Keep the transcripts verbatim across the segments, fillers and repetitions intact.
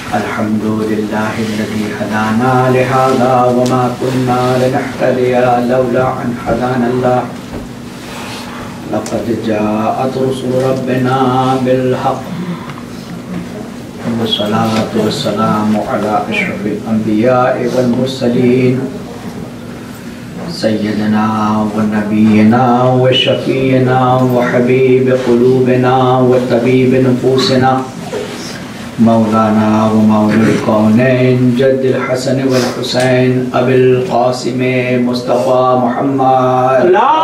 अल्हम्दुलिल्लाहिल्लज़ी हदाना लिहाज़ा वमा कुन्ना लिनहतदिया लौला अन हदानल्लाह लक़द जाअत रुसुलु रब्बिना bill हक़्क़ वस्सलातु वस्सलामु अला अशरफिल अंबिया'i वल मुरसलीन सय्यदना व नबीना व शफ़ीना व हबीब क़ुलूबिना व तबीब नुफूसिना मौलाना व मौलुल कौनैन जद्दुल हसन वल हुसैन अबिल क़ासिम मुस्तफ़ा मुहम्मद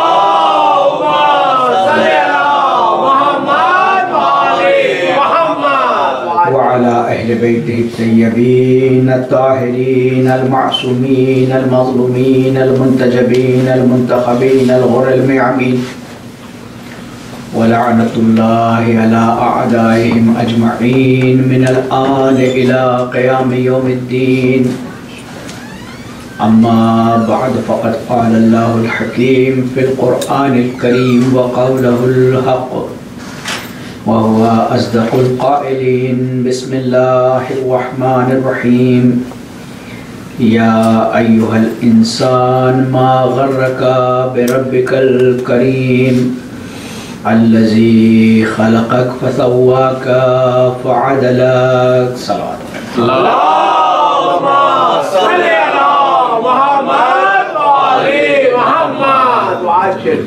व अला अहले बैतिही तय्यबीन अत्ताहिरीन अल-मासूमीन अल-मज़लूमीन अल-मुंतजबीन अल-मुंतखबीन अल-ग़ुर्रल मियामीन व लअनतुल्लाहि अला अअदाइहिम अजमईन मिनल आन इला क़ियाम यौमिद्दीन। अम्मा बअद फ़क़द क़ालल्लाहुल हकीम फ़िल क़ुरआनिल करीम व क़ौलुहुल हक़्क़ व हुवा अस्दक़ुल क़ाइलीन। बिस्मिल्लाहिर रहमानिर रहीम। या अय्युहल इंसान मा ग़र्रका बिरब्बिकल करीम अल्लज़ी ख़लक़क फ़सव्वाका फ़अदलक। अल्लाहुम्मा सल्लि अला मुहम्मद व आलि मुहम्मद व आजिल।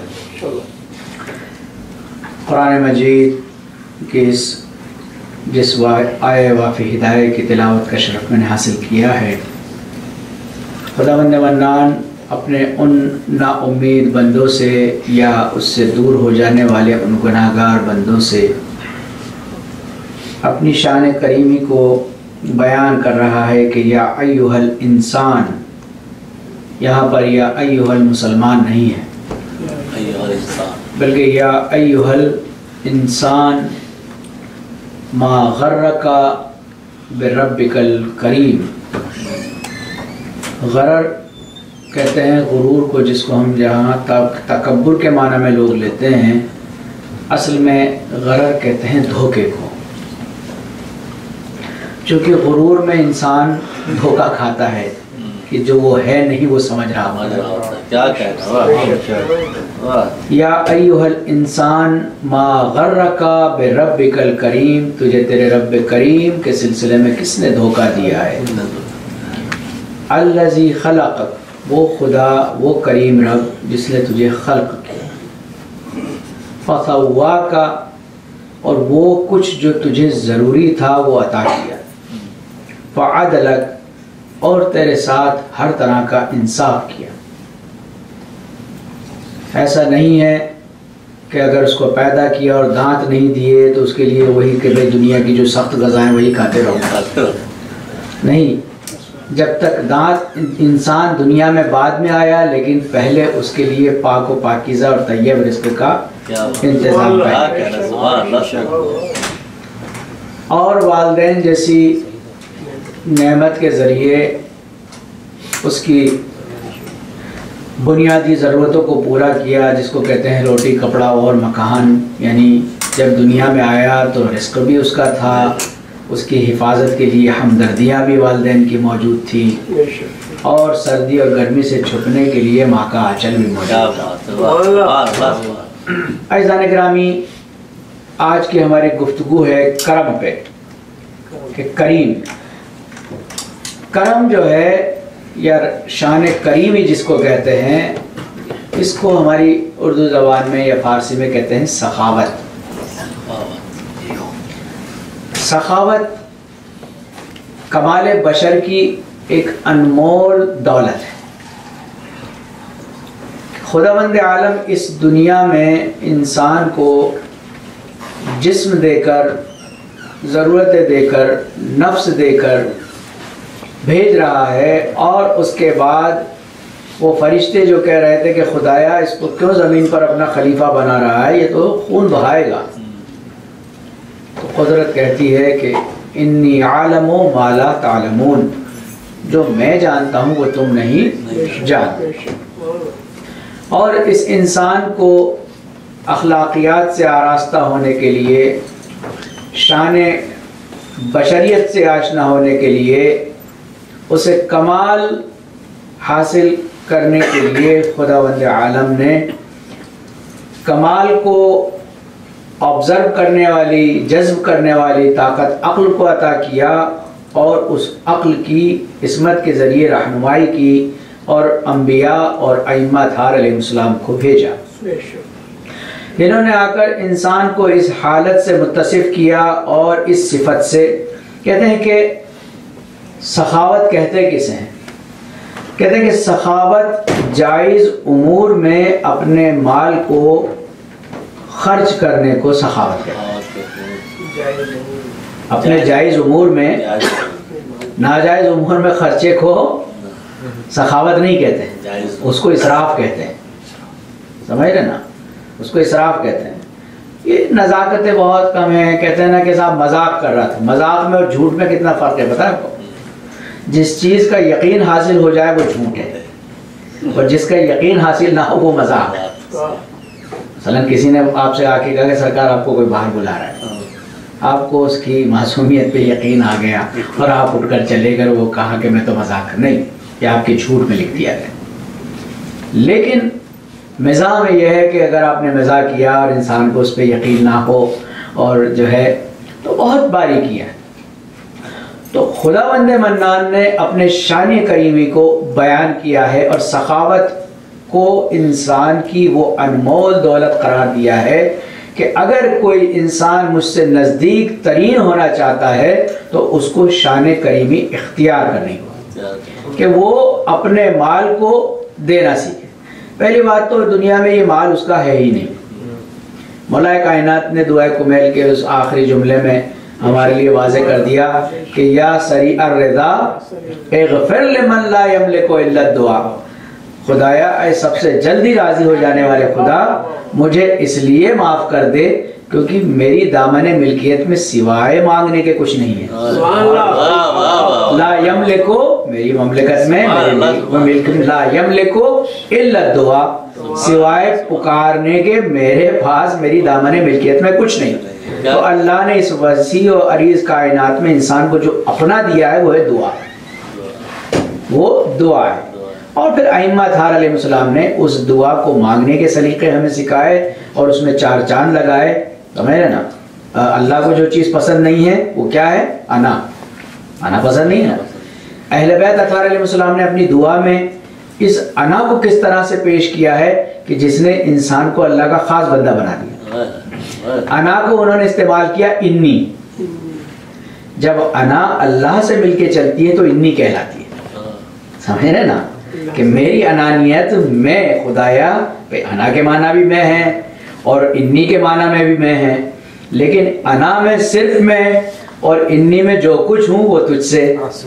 कुरान मजीद के इस जिस आए वाफ़ी हिदायत की तिलावत का शरफ़ मैंने हासिल किया है, खुदावंद मन्नान अपने उन नाउम्मीद बंदों से या उससे दूर हो जाने वाले उन गुनाहगार बंदों से अपनी शान करीमी को बयान कर रहा है कि या अय्युहल इंसान, यहाँ पर या अय्युहल मुसलमान नहीं है, बल्कि या अय्युहल इंसान मा ग़र्रका बिरब्बिकल करीम। गरर कहते हैं गुरूर को, जिसको हम जहाँ तक तकब्बुर के माना में लोग लेते हैं, असल में गरर कहते हैं धोखे को। चूँकि गुरूर में इंसान धोखा खाता है कि जो वो है नहीं वो समझ रहा होता। क्या कहता है या अय्युहल इंसान मा ग़र्रका बिरब्बिकल करीम, तुझे तेरे रब्ब करीम के सिलसिले में किसने धोखा दिया है। अल्लज़ी ख़लक़क, वो खुदा, वो करीम रब जिसने तुझे खल्क़ किया। फ़सव्वाका, और वो कुछ जो तुझे ज़रूरी था वो अता किया। फ़अदलक, और तेरे साथ हर तरह का इंसाफ किया। ऐसा नहीं है कि अगर उसको पैदा किया और दांत नहीं दिए तो उसके लिए वही कि भाई दुनिया की जो सख्त ग़ज़ाएँ वही खाते रहो। नहीं, जब तक दांत इंसान दुनिया में बाद में आया, लेकिन पहले उसके लिए पाक व पाकीज़ा और तय्यब रिज़्क़ का इंतज़ाम किया। और वालिदैन जैसी नेमत के ज़रिए उसकी बुनियादी ज़रूरतों को पूरा किया, जिसको कहते हैं रोटी कपड़ा और मकान। यानी जब दुनिया में आया तो रिज़्क़ भी उसका था, उसकी हिफाजत के लिए हमदर्दियाँ भी वालिदैन की मौजूद थी, और सर्दी और गर्मी से छुपने के लिए माँ का आंचल भी मौजूद था। अज़ीज़ान गिरामी, आज की हमारी गुफ्तगू है करम पे कि करीम, करम जो है या शान करीमी जिसको कहते हैं, इसको हमारी उर्दू ज़बान में या फ़ारसी में कहते हैं सखावत। सखावत कमाल बशर की एक अनमोल दौलत है। खुदावंद आलम इस दुनिया में इंसान को जिस्म देकर, ज़रूरतें देकर, नफ्स देकर भेज रहा है, और उसके बाद वो फरिश्ते जो कह रहे थे कि खुदाया इसको क्यों ज़मीन पर अपना खलीफा बना रहा है, ये तो खून बहाएगा, तो कुदरत कहती है कि इन्नी आलमो माला तालमून, जो मैं जानता हूँ वो तुम नहीं जानते। और इस इंसान को अखलाकियात से आरास्ता होने के लिए शान बशरियत से आशना होने के लिए, उसे कमाल हासिल करने के लिए खुदावंद आलम ने कमाल को ऑब्ज़र्व करने वाली, जज्ब करने वाली ताकत अक्ल को अता किया और उस अक्ल की इस्मत के ज़रिए रहनुमाई की और अम्बिया और अइम्मा अलैहिस्सलाम को भेजा। इन्होंने आकर इंसान को इस हालत से मुत्तसिफ किया और इस सिफत से, कहते हैं कि सखावत कहते किसे हैं? कहते हैं कि सखावत जायज़ उमूर में अपने माल को खर्च करने को सखावत कहते हैं। अपने जायज़ उमूर में, नाजायज़ उमूर में खर्चे को सखावत नहीं कहते हैं, उसको इसराफ कहते हैं। समझ रहे ना? उसको इसराफ कहते हैं। ये नज़ाकतें बहुत कम है। कहते हैं ना कि साहब मजाक कर रहा था। मजाक में और झूठ में कितना फ़र्क है पता है आपको? जिस चीज़ का यकीन हासिल हो जाए वो झूठ है, और जिसका यकीन हासिल ना हो वो मजाक है। मसलन किसी ने आपसे आके कहा कि सरकार आपको कोई बाहर बुला रहा है, आपको उसकी मासूमियत पे यकीन आ गया और आप उठकर चले गए, वो कहा कि मैं तो मजाक नहीं, ये आपके झूठ में लिख दिया गया। लेकिन मिज़ाह में यह है कि अगर आपने मज़ाक किया और इंसान को उस पर यकीन ना हो और जो है तो बहुत बारीकी है। तो खुदावंद मन्नान ने अपने शान करीमी को बयान किया है और सखावत को इंसान की वो अनमोल दौलत करार दिया है कि अगर कोई इंसान मुझसे नज़दीक तरीन होना चाहता है तो उसको शान करीमी इख्तियार करनी हो कि वो अपने माल को देना सीखे। पहली बात तो दुनिया में ये माल उसका है ही नहीं। मौला कायनात ने दुआ कुमैल के उस आखिरी जुमले में हमारे लिए वाज़े कर दिया कि या सरी अर्रज़ा इग़फ़िर लिमन ला यमलिकु इल्ला दुआ। खुदाया ऐ सबसे जल्दी राज़ी हो जाने वाले खुदा, मुझे इसलिए माफ़ कर दे क्योंकि मेरी दामने मिल्कियत में सिवाय मांगने के कुछ नहीं है। ला यमलिकु, मेरी ममलिकत में मेरी ला यमलिकु इल्ला दुआ, सिवाय पुकारने के मेरे पास मेरी दामने मिल्कियत में कुछ नहीं। तो अल्लाह ने इस वसी और अरीज कायनात में इंसान को जो अपना दिया है वो है दुआ, वो दुआ है। और फिर अइम्मा अलैहिस्सलाम ने उस दुआ को मांगने के सलीके हमें सिखाए और उसमें चार चांद लगाए। समझ रहे ना? अल्लाह को जो चीज़ पसंद नहीं है वो क्या है? अना, अना पसंद नहीं है। अहले बैत अलैहिस्सलाम ने अपनी दुआ में इस अना को किस तरह से पेश किया है कि जिसने इंसान को अल्लाह का खास बंदा बना दिया। अना को उन्होंने इस्तेमाल किया इन्नी। जब अना अल्लाह से मिलके चलती है तो इन्नी कहलाती है। समझ रहे ना कि मेरी अनानियत मैं, खुदाया अना के माना भी मैं है और इन्नी के माना में भी मैं है, लेकिन अना में सिर्फ मैं और इन्नी में जो कुछ हूँ वो तुझसे,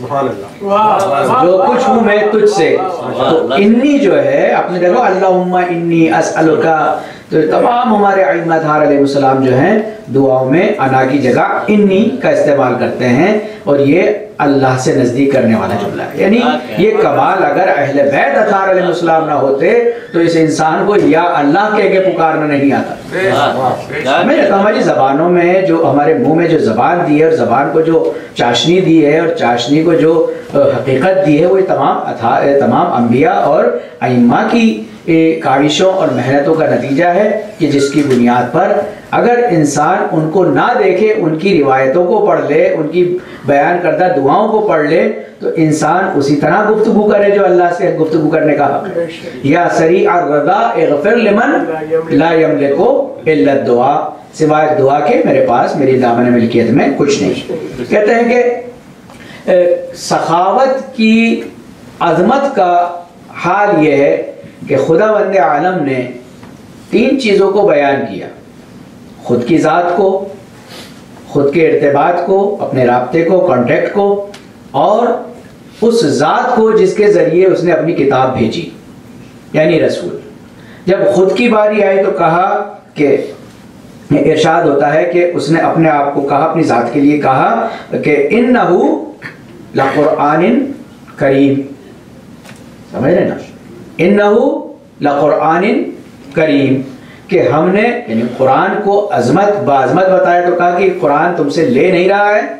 जो कुछ हूँ मैं तुझसे। तो इन्नी जो है आपने देखो अल्लाहुम्मा इन्नी अस्अलुका, तो तमाम हमारे अइम्मा अलैहिस्सलाम जो हैं दुआओं में अना की जगह इन्नी का इस्तेमाल करते हैं और ये अल्लाह से नज़दीक करने वाला जुमला है। यानी ये कमाल अगर अहले बैत अतार अलैहिस्सलाम ना होते तो इस इंसान को या अल्लाह कह के पुकारना नहीं आता। हमें हमारी ज़बानों में जो, हमारे मुंह में जो ज़बान दी है और ज़बान को जो चाशनी दी है और चाशनी को जो हकीकत दी है वो तमाम तमाम अम्बिया और अइम्मा की काविशों और मेहनतों का नतीजा है कि जिसकी बुनियाद पर अगर इंसान उनको ना देखे, उनकी रिवायतों को पढ़ ले, उनकी बयान करदा दुआओं को पढ़ ले, तो इंसान उसी तरह गुफ्तगू करे जो अल्लाह से गुफ्तगू करने का हक है। या सरी अर्रज़ा इग़फ़िर लिमन ला यमलिकु इल्ला दुआ, सिवाय दुआ के मेरे पास मेरी दामन मिल्कियत में कुछ नहीं। कहते हैं कि सखावत की अज़मत का हाल यह है कि खुदावंद आलम ने तीन चीज़ों को बयान किया, खुद की ज़ात को, खुद के इर्तिबात को, अपने राब्ते को, कॉन्टेक्ट को, और उस ज़ात को जिसके ज़रिए उसने अपनी किताब भेजी यानी रसूल। जब खुद की बारी आई तो कहा कि इरशाद होता है कि उसने अपने आप को कहा, अपनी ज़ात के लिए कहा कि इन्नहु लक़ुरआनिन करीम। समझ रहे ना? इन्नहु लक़ुरआनिन करीम, कि हमने यानी कुरान को अजमत बाज़मत बताया तो कहा कि कुरान तुमसे ले नहीं रहा है,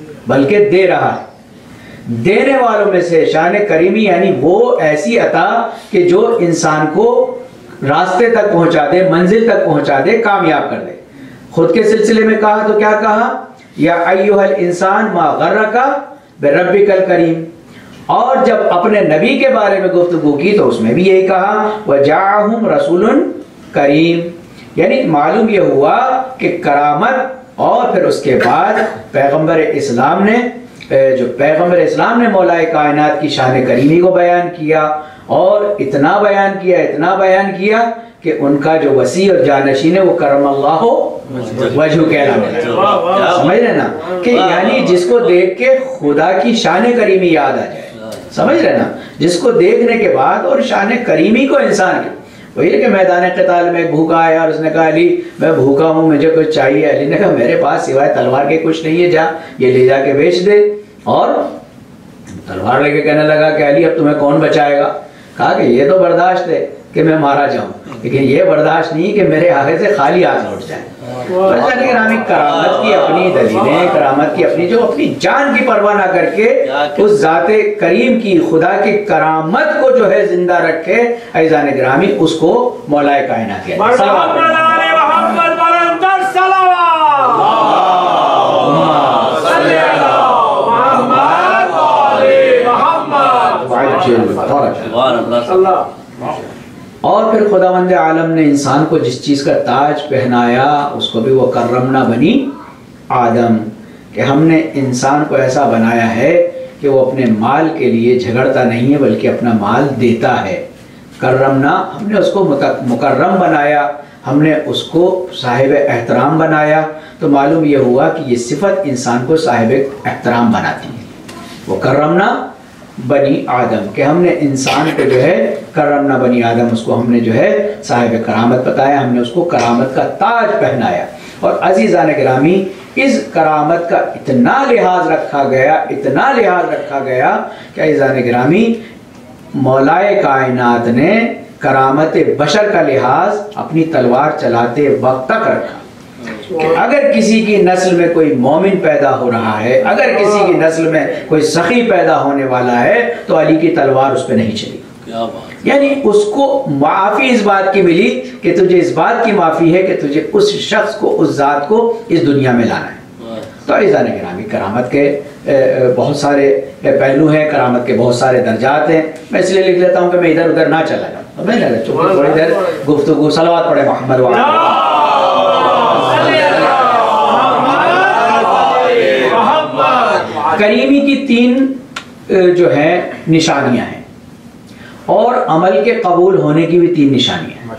बल्कि दे रहा है। देने वालों में से शान करीमी यानी वो ऐसी अता कि जो इंसान को रास्ते तक पहुंचा दे, मंजिल तक पहुंचा दे, कामयाब कर दे। खुद के सिलसिले में कहा तो क्या कहा, या अय्युहल इंसान मा गर्रका बिरब्बिकल करीम। और जब अपने नबी के बारे में गुफ्तगू की तो उसमें भी यही कहा, वजाअहुम रसूलुन करीम। यानी मालूम यह हुआ कि करामत और फिर उसके बाद पैगंबर इस्लाम ने, जो पैगंबर इस्लाम ने मौलाए कायनात की शान करीमी को बयान किया, और इतना बयान किया इतना बयान किया कि उनका जो वसी और जानशीन है वो करम अल्लाह वजहू कहलाने लगा। समझ रहे ना कि यानी जिसको देख के खुदा की शान करीमी याद आ जाए, समझ रहे ना, जिसको देखने के बाद और शान करीमी को इंसान की, वही है कि मैदान क़िताल में भूखा आया और उसने कहा अली मैं भूखा हूँ, मुझे कुछ चाहिए। अली ने कहा मेरे पास सिवाय तलवार के कुछ नहीं है, जा ये ले जाके बेच दे। और तलवार लेके कहने लगा कि अली अब तुम्हें कौन बचाएगा। कहा कि ये तो बर्दाश्त है कि मैं मारा जाऊं, लेकिन ये बर्दाश्त नहीं कि मेरे आगे से खाली हाथ लौट जाए। करामत की अपनी दलीलें, करामत की अपनी, जो अपनी जान की परवाह ना करके उस जाते करीम की, खुदा की करामत को जो है जिंदा रखे ऐज़ान गिरामी, उसको मौलाए कायनात कहते हैं। और फिर खुदावंद आलम ने इंसान को जिस चीज़ का ताज पहनाया उसको भी वो करमना बनी आदम, कि हमने इंसान को ऐसा बनाया है कि वो अपने माल के लिए झगड़ता नहीं है बल्कि अपना माल देता है। करमना, हमने उसको मुकर्रम बनाया, हमने उसको साहिब एहतराम बनाया। तो मालूम यह हुआ कि ये सिफत इंसान को साहिब एहतराम बनाती है। वो करमना बनी आदम, कि हमने इंसान को जो है करमना बनी आदम, उसको हमने जो है साहिब करामत बताया, हमने उसको करामत का ताज पहनाया। और अजीज़ान गिरामी, इस करामत का इतना लिहाज रखा गया, इतना लिहाज रखा गया कि अजीज़ान गिरामी मौलाए कायनात ने करामत बशर का लिहाज अपनी तलवार चलाते वक्त तक रखा कि अगर किसी की नस्ल में कोई मोमिन पैदा हो रहा है, अगर किसी की नस्ल में कोई सखी पैदा होने वाला है, तो अली की तलवार उस पर नहीं चली। यानी उसको माफी इस बात की मिली कि तुझे इस बात की माफी है कि तुझे उस शख्स को, उस जात को इस दुनिया में लाना है। तो अज़ीज़ान गिरामी, करामत के बहुत सारे पहलू हैं, करामत के बहुत सारे दर्जात हैं। मैं इसलिए लिख लेता हूँ कि मैं इधर उधर ना चला जाऊँ, मैं थोड़ी देर गुफ्तगू सलवात पढ़े मोहम्मद वाले। करीमी की तीन जो है निशानियां हैं, और अमल के कबूल होने की भी तीन निशानियां हैं।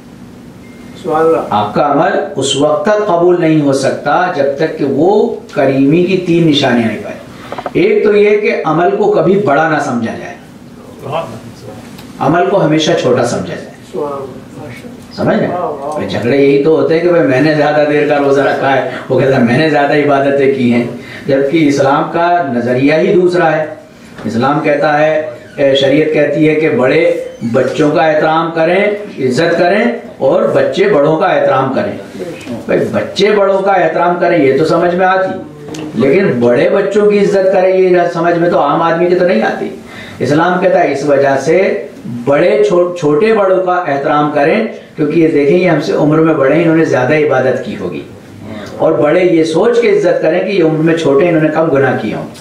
आपका अमल उस वक्त तक कबूल नहीं हो सकता जब तक कि वो करीमी की तीन निशानियां नहीं पाए। एक तो ये कि अमल को कभी बड़ा ना समझा जाए, अमल को हमेशा छोटा समझा जाए। समझ रहे? झगड़े यही तो होते हैं कि भाई मैंने ज्यादा देर का रोजा रखा है, वो कहता है मैंने ज्यादा इबादतें की हैं, जबकि इस्लाम का नजरिया ही दूसरा है। इस्लाम कहता है, शरीयत कहती है कि बड़े बच्चों का एहतराम करें, इज्जत करें, और बच्चे बड़ों का एहतराम करें। भाई बच्चे बड़ों का एहतराम करें ये तो समझ में आती, लेकिन बड़े बच्चों की इज्जत करें ये समझ में तो आम आदमी की तो नहीं आती। इस्लाम कहता है इस वजह से बड़े छो, छोटे बड़ों का एहतराम करें, क्योंकि ये देखें ये हमसे उम्र में बड़े, इन्होंने ज्यादा इबादत की होगी, और बड़े ये सोच के इज्जत करें कि ये उम्र में छोटे, इन्होंने कम गुनाह किया हो।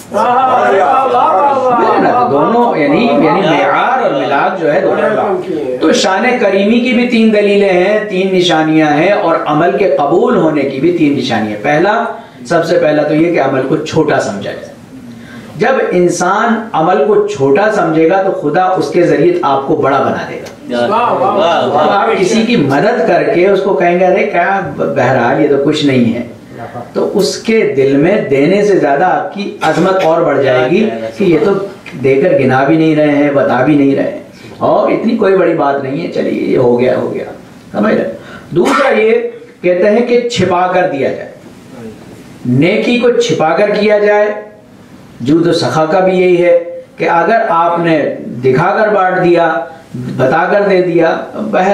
तो दोनों यानी यानी मेयार और मिलाद जो है दोनों। तो शान करीमी की भी तीन दलीलें हैं, तीन निशानियां हैं, और अमल के कबूल होने की भी तीन निशानियां। पहला, सबसे पहला तो ये कि अमल को छोटा समझा जाए। जब इंसान अमल को छोटा समझेगा तो खुदा उसके जरिए आपको बड़ा बना देगा। तो आप किसी की मदद करके उसको कहेंगे अरे क्या बहरहाल ये तो कुछ नहीं है, तो उसके दिल में देने से ज्यादा आपकी अजमत और बढ़ जाएगी कि ये तो देकर गिना भी नहीं रहे हैं, बता भी नहीं रहे हैं, और इतनी कोई बड़ी बात नहीं है, चलिए ये हो गया हो गया। समझ रहे? दूसरा ये कहते हैं कि छिपा कर दिया जाए, नेकी को छिपा कर किया जाए। जूद सखा का भी यही है कि अगर आपने दिखाकर बांट दिया, बताकर दे दिया, बहरहाल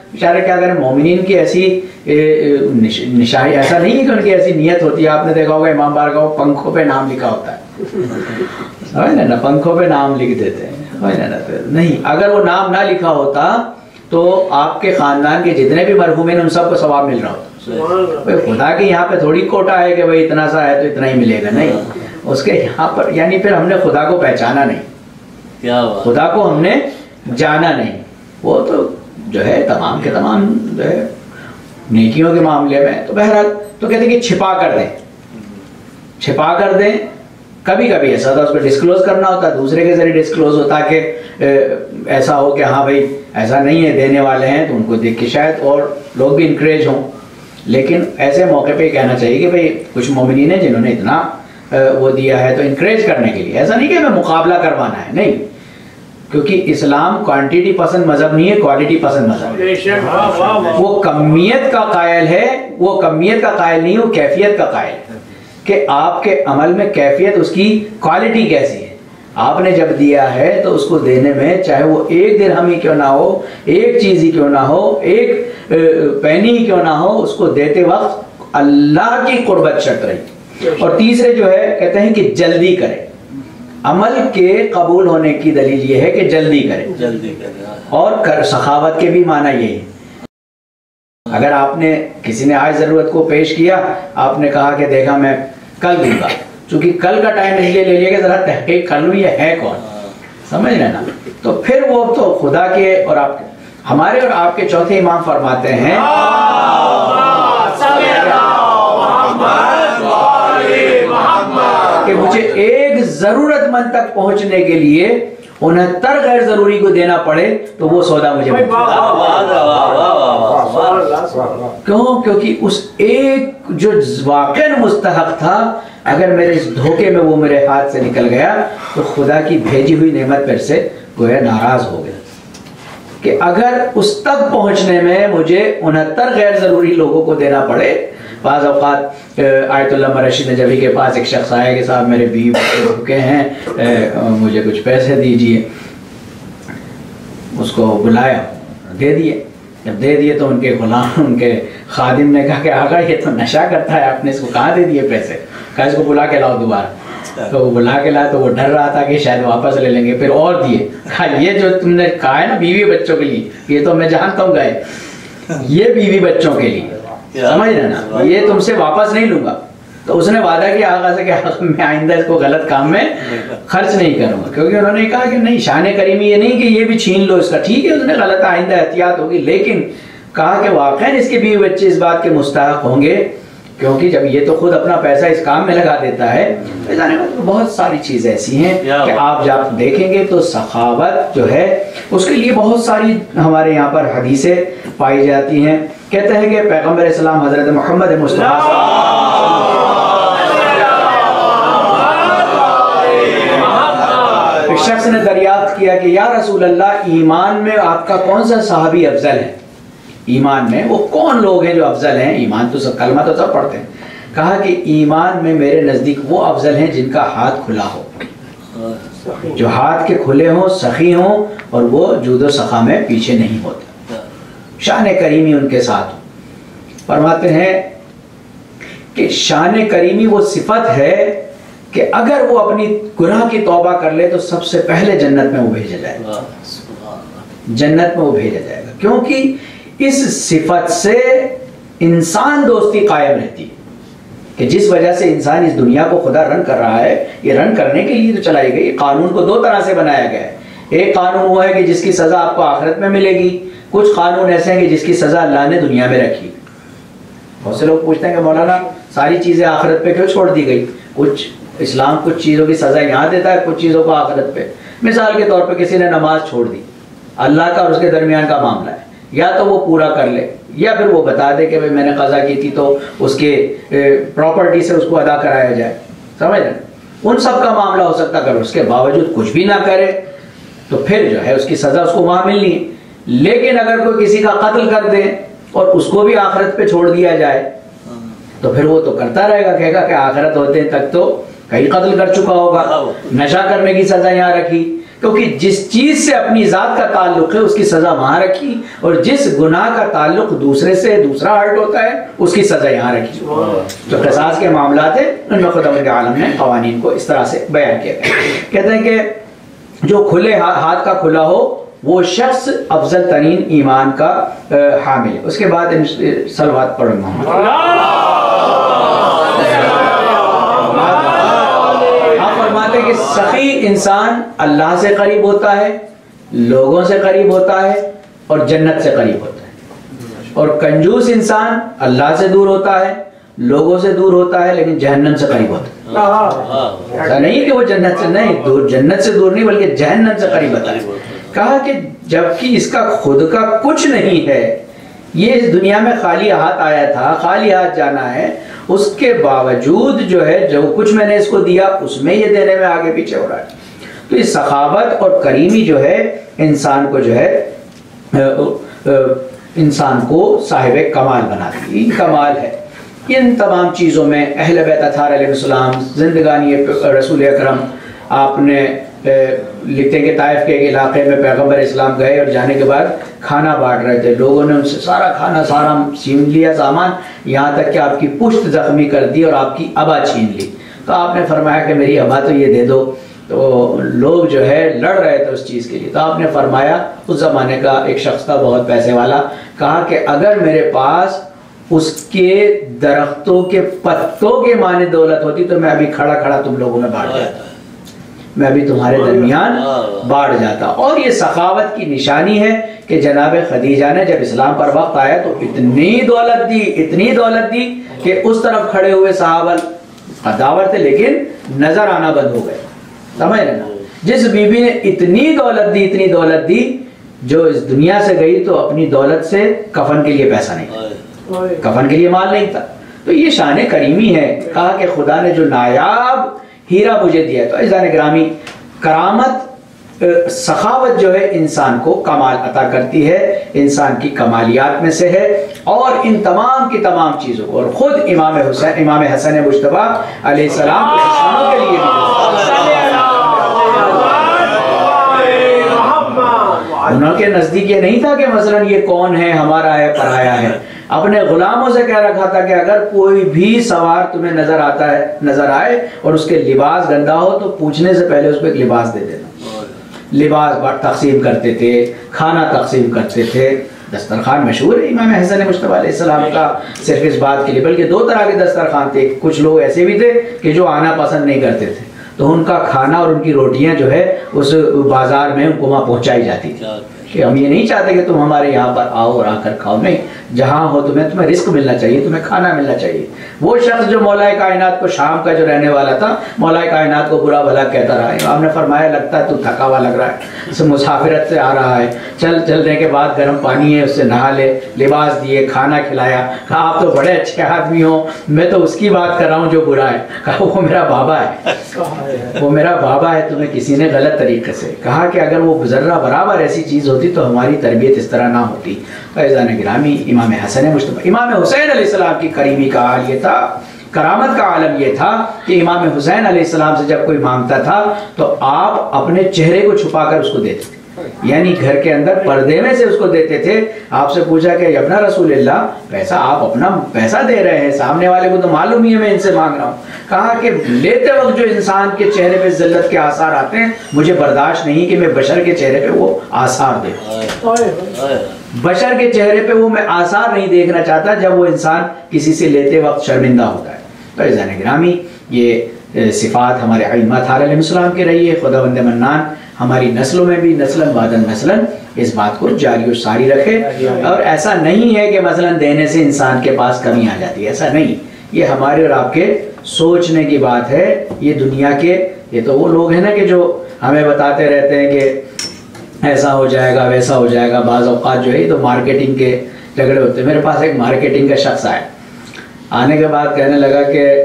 बेचारे क्या करें, मोमिनीन की ऐसी निशानी, ऐसा नहीं है कि उनकी ऐसी नीयत होती है। आपने देखा होगा इमाम बारगाह पंखों पे नाम लिखा होता है, समझ ना, पंखों पे नाम लिख देते हैं, समझ ना। नहीं, अगर वो नाम ना लिखा होता तो आपके खानदान के जितने भी मरहूम हैं उन सबको सवाब मिल रहा होता। भाई खुदा के यहाँ पे थोड़ी कोटा है कि भाई इतना सा है तो इतना ही मिलेगा, नहीं, उसके यहाँ पर यानी फिर हमने खुदा को पहचाना नहीं, क्या खुदा को हमने जाना नहीं। वो तो जो है तमाम के तमाम जो है नेकियों के मामले में तो बहरहाल तो कहते हैं कि छिपा कर दें, छिपा कर दें। कभी कभी ऐसा होता है उसको डिस्क्लोज करना होता है, दूसरे के जरिए डिस्क्लोज होता है कि ऐसा हो कि हाँ भाई ऐसा नहीं है, देने वाले हैं, तो उनको देख के शायद और लोग भी इंकरेज हों। लेकिन ऐसे मौके पे कहना चाहिए कि भाई कुछ मोमिनीन हैं जिन्होंने इतना वो दिया है, तो इंकरेज करने के लिए, ऐसा नहीं कि हमें मुकाबला करवाना है, नहीं, क्योंकि इस्लाम क्वांटिटी पसंद मजहब नहीं है, क्वालिटी पसंद मजहब है। वो कमियत का कायल है, वो कमियत का कायल नहीं, वो कैफियत का कायल है कि आपके अमल में कैफियत, उसकी क्वालिटी कैसी है। आपने जब दिया है तो उसको देने में, चाहे वो एक दिरहम ही क्यों ना हो, एक चीज ही क्यों ना हो, एक पैनी ही क्यों ना हो, उसको देते वक्त अल्लाह की कुर्बत शर्त रही। और तीसरे जो है कहते हैं कि जल्दी करें। अमल के कबूल होने की दलील ये है कि जल्दी करें, जल्दी करें। और कर सखावत के भी माना यही है। अगर आपने किसी ने आज जरूरत को पेश किया, आपने कहा कि देखा मैं कल दूंगा, चूंकि कल का टाइम इसलिए ले लिया कि जरा तहकीक कर लूं ये है कौन, समझ रहे ना। तो फिर वो तो खुदा के और आपके, हमारे और आपके चौथे इमाम फरमाते हैं कि मुझे एक जरूरतमंद तक पहुंचने के लिए उनहत्तर गैर जरूरी को देना पड़े तो वो सौदा मुझे मिल क्यों? क्योंकि उस एक जो वाकई मुस्तहक था, अगर मेरे इस धोखे में वो मेरे हाथ से निकल गया तो खुदा की भेजी हुई नेमत पर से गोया नाराज हो गया कि अगर उस तक पहुंचने में मुझे उनहत्तर गैर जरूरी लोगों को देना पड़े। बाज़ औक़ात आयतुल्लाह मरशी नजवी के पास एक शख्स आया कि साहब मेरे बीवी बच्चे भूखे हैं, मुझे कुछ पैसे दीजिए। उसको बुलाया, दे दिए। जब दे दिए तो उनके गुलाम, उनके खादिम ने कहा कि आगा ये तो नशा करता है, आपने इसको कहाँ दे दिए पैसे? कहा इसको बुला के लाओ दोबारा। तो वो बुला के लाया तो वो डर रहा था कि शायद वापस ले लेंगे, फिर और दिए। कहा ये जो तुमने कहा है ना बीवी बच्चों के लिए, ये तो मैं जानता हूँ गए, ये बीवी बच्चों के लिए, समझ रहे ना, ये तुमसे वापस नहीं लूंगा। तो उसने वादा किया आगा से कि मैं आइंदा इसको गलत काम में खर्च नहीं करूंगा, क्योंकि उन्होंने कहा कि नहीं, शान करीमी ये नहीं कि ये भी छीन लो इसका, ठीक है उसने गलत, आइंदा एहतियात होगी, लेकिन कहा कि वाकई इसके बीवी बच्चे इस बात के मुस्तहक होंगे, क्योंकि जब ये तो खुद अपना पैसा इस काम में लगा देता है। तो जाने तो बहुत सारी चीजें ऐसी हैं कि आप जब देखेंगे तो सखावत जो है उसके लिए बहुत सारी हमारे यहाँ पर हदीसें पाई जाती हैं। कहते हैं कि पैगम्बर इस्लाम हजरत मोहम्मद मुस्तफा एक शख्स ने दरियाफ्त किया कि या रसूल अल्लाह, ईमान में आपका कौन सा सहाबी अफजल है? ईमान में वो कौन लोग हैं जो अफजल हैं? ईमान तो सब, कलमा तो सब पढ़ते हैं। कहा कि ईमान में मेरे नजदीक वो अफजल हैं जिनका हाथ खुला हो, जो हाथ के खुले हों, सखी हों, और वो जूदो सखा में पीछे नहीं होते, शान करीमी उनके साथ हो। फरमाते हैं कि शान करीमी वो सिफत है कि अगर वो अपनी गुनाह की तौबा कर ले तो सबसे पहले जन्नत में वो भेजा जाएगा, जन्नत में वो भेजा जाएगा, क्योंकि इस सिफत से इंसान दोस्ती कायम रहती है कि जिस वजह से इंसान इस दुनिया को खुदा रन कर रहा है। ये रन करने के लिए तो चलाई गई, कानून को दो तरह से बनाया गया है। एक कानून वो है कि जिसकी सजा आपको आखिरत में मिलेगी, कुछ कानून ऐसे हैं कि जिसकी सजा अल्लाह ने दुनिया में रखी। बहुत से लोग पूछते हैं कि मौलाना सारी चीजें आखिरत पे क्यों छोड़ दी गई? कुछ इस्लाम कुछ चीजों की सजा यहाँ देता है, कुछ चीजों को आखिरत पे। मिसाल के तौर पर किसी ने नमाज छोड़ दी, अल्लाह का और उसके दरमियान का मामला है, या तो वो पूरा कर ले या फिर वो बता दे कि भाई मैंने कज़ा की थी तो उसके प्रॉपर्टी से उसको अदा कराया जाए, समझ रहे? उन सब का मामला हो सकता, अगर उसके बावजूद कुछ भी ना करे तो फिर जो है उसकी सजा उसको वहां मिलनी है। लेकिन अगर कोई किसी का कत्ल कर दे और उसको भी आखिरत पे छोड़ दिया जाए तो फिर वो तो करता रहेगा, कहेगा कि आखिरत होते तक तो कई कत्ल कर चुका होगा, नशा करने की सजा यहाँ रखी, क्योंकि जिस चीज से अपनी जात का ताल्लुक है उसकी सजा वहां रखी, और जिस गुनाह का ताल्लुक दूसरे से दूसरा हर्ट होता है उसकी सजा यहाँ रखी। जो क़िसास के मामलात है उनमें खुदावंद के आलम ने क़वानीन को इस तरह से बयान किया गया। कहते हैं कि जो खुले हा, हाथ का खुला हो वो शख्स अफजल तरीन ईमान का हामिल है। उसके बाद सलवात पढ़ो मोहम्मद। फरमाते कि सखी इंसान अल्लाह से करीब होता है, लोगों से करीब होता है और जन्नत से करीब होता है, और कंजूस इंसान अल्लाह से दूर होता है, लोगों से दूर होता है, लेकिन जहन्नम से करीब होता है। ऐसा नहीं कि वो जन्नत से नहीं दूर, जन्नत से दूर नहीं बल्कि जहन्नम से करीब होता है। कहा कि जबकि इसका खुद का कुछ नहीं है, ये इस दुनिया में खाली हाथ आया था, खाली हाथ जाना है, उसके बावजूद जो है जो कुछ मैंने इसको दिया उसमें ये देने में आगे पीछे हो रहा है। तो इस सखावत और करीमी जो है इंसान को जो है इंसान को साहिब कमाल बनाती है, कमाल है। इन तमाम चीज़ों में अहले बैत अत्हार अलैहिस्सलाम, जिंदगानी रसूल अकरम, आपने लिखते हैं कि ताइफ के इलाके में पैगंबर इस्लाम गए और जाने के बाद खाना बांट रहे थे, लोगों ने उनसे सारा खाना सारा छीन लिया सामान, यहाँ तक कि आपकी पुश्त जख्मी कर दी और आपकी अबा छीन ली। तो आपने फरमाया कि मेरी अबा तो ये दे दो। तो लोग जो है लड़ रहे थे उस चीज़ के लिए। तो आपने फरमाया, उस ज़माने का एक शख्स था बहुत पैसे वाला, कहा कि अगर मेरे पास उसके दरख्तों के पत्तों के माने दौलत होती तो मैं अभी खड़ा खड़ा तुम लोगों में बांट जाता, मैं भी तुम्हारे दरमियान बाढ़ जाता। और ये सखावत की निशानी है कि जनाब खदीजा ने जब इस्लाम पर वक्त आया तो इतनी दौलत दी, इतनी दौलत दी कि उस तरफ खड़े हुए सहाबा दावर थे लेकिन नजर आना बंद हो गए। समझ रहे ना, जिस बीबी ने इतनी दौलत दी, इतनी दौलत दी, जो इस दुनिया से गई तो अपनी दौलत से कफन के लिए पैसा नहीं था, कफन के लिए माल नहीं था। तो ये शान करीमी है। कहा कि खुदा ने जो नायाब हीरा मुझे दिया है। तो इज़ान ग्रामी, करामत सखावत जो है इंसान को कमाल अता करती है, इंसान की कमालियात में से है। और इन तमाम की तमाम चीज़ों को, और ख़ुद इमाम हुसैन इमाम हसन मुज्तबा अलैहिस्सलाम के हुसैनों के लिए उनके नज़दीक ये नहीं था कि मसलन ये कौन है, हमारा है, पराया है। अपने गुलामों से कह रखा था कि अगर कोई भी सवार तुम्हें नजर आता है नजर आए और उसके लिबास गंदा हो तो पूछने से पहले उसको एक लिबास दे देना। लिबास तकसीम करते थे, खाना तकसीम करते थे। दस्तरखान मशहूर है इमाम हसन मुज्तबा अलैहिस्सलाम का सिर्फ इस बात के लिए, बल्कि दो तरह के दस्तरखान थे। कुछ लोग ऐसे भी थे कि जो आना पसंद नहीं करते थे, तो उनका खाना और उनकी रोटियां जो है उस बाजार में उनको वहाँ पहुँचाई जाती थी कि हम ये नहीं चाहते कि तुम हमारे यहाँ पर आओ और आकर खाओ, नहीं, जहाँ हो तुम्हें तुम्हें रिस्क मिलना चाहिए, तुम्हें खाना मिलना चाहिए। वो शख्स जो मौलाए कायनात को, शाम का जो रहने वाला था, मौलाए कायनात को बुरा भला कहता रहा। आपने फरमाया लगता है तू थका हुआ लग रहा है, से मुसाफिरत से आ रहा है, चल चलने के बाद गर्म पानी है उससे नहा ले, लिबास दिए, खाना खिलाया। कहा आप तो बड़े अच्छे आदमी हो, मैं तो उसकी बात कर रहा हूँ जो बुरा है। कहा वो मेरा बाबा है, वो मेरा बाबा है, तुम्हें किसी ने गलत तरीके से कहा कि अगर वो जर्रा बराबर ऐसी चीज़ होती तो हमारी तरबियत इस तरह ना होती। फैज़ान गिरामी, इमाम हसन मुज्तबा, इमाम हुसैन अलैहिस्सलाम की करीमी का हाल ये था, करामत का आलम ये था कि इमाम हुसैन अलैहिस्सलाम से जब कोई मांगता था तो आप अपने चेहरे को छुपाकर उसको देते थे, यानी घर के अंदर पर्दे में से उसको देते थे। आपसे पूछा कि यब्ना रसूलल्लाह, पैसा आप अपना पैसा दे रहे हैं, सामने वाले को तो मालूम ही है मैं इनसे मांग रहा हूँ। कहा कि लेते वक्त जो इंसान के चेहरे पे जिल्लत के आसार आते हैं, मुझे बर्दाश्त नहीं कि मैं बशर के चेहरे पे वो आसार दे, बशर के चेहरे पे वो मैं आसार नहीं देखना चाहता जब वो इंसान किसी से लेते वक्त शर्मिंदा होता है। तो इज़ान गिरामी, ये सिफात हमारे अइम्मा अलैहिस्सलाम के रही है। खुदावंद मन्नान हमारी नस्लों में भी नस्लन बादन नस्लन इस बात को जारी और सारी रखे। और ऐसा नहीं है कि मसलन देने से इंसान के पास कमी आ जाती है, ऐसा नहीं। ये हमारे और आपके सोचने की बात है। ये दुनिया के, ये तो वो लोग हैं ना कि जो हमें बताते रहते हैं कि ऐसा हो जाएगा वैसा हो जाएगा। बाज़ औक़ात जो है ये तो मार्केटिंग के झगड़े होते हैं। मेरे पास एक मार्केटिंग का शख्स आया, आने के बाद कहने लगा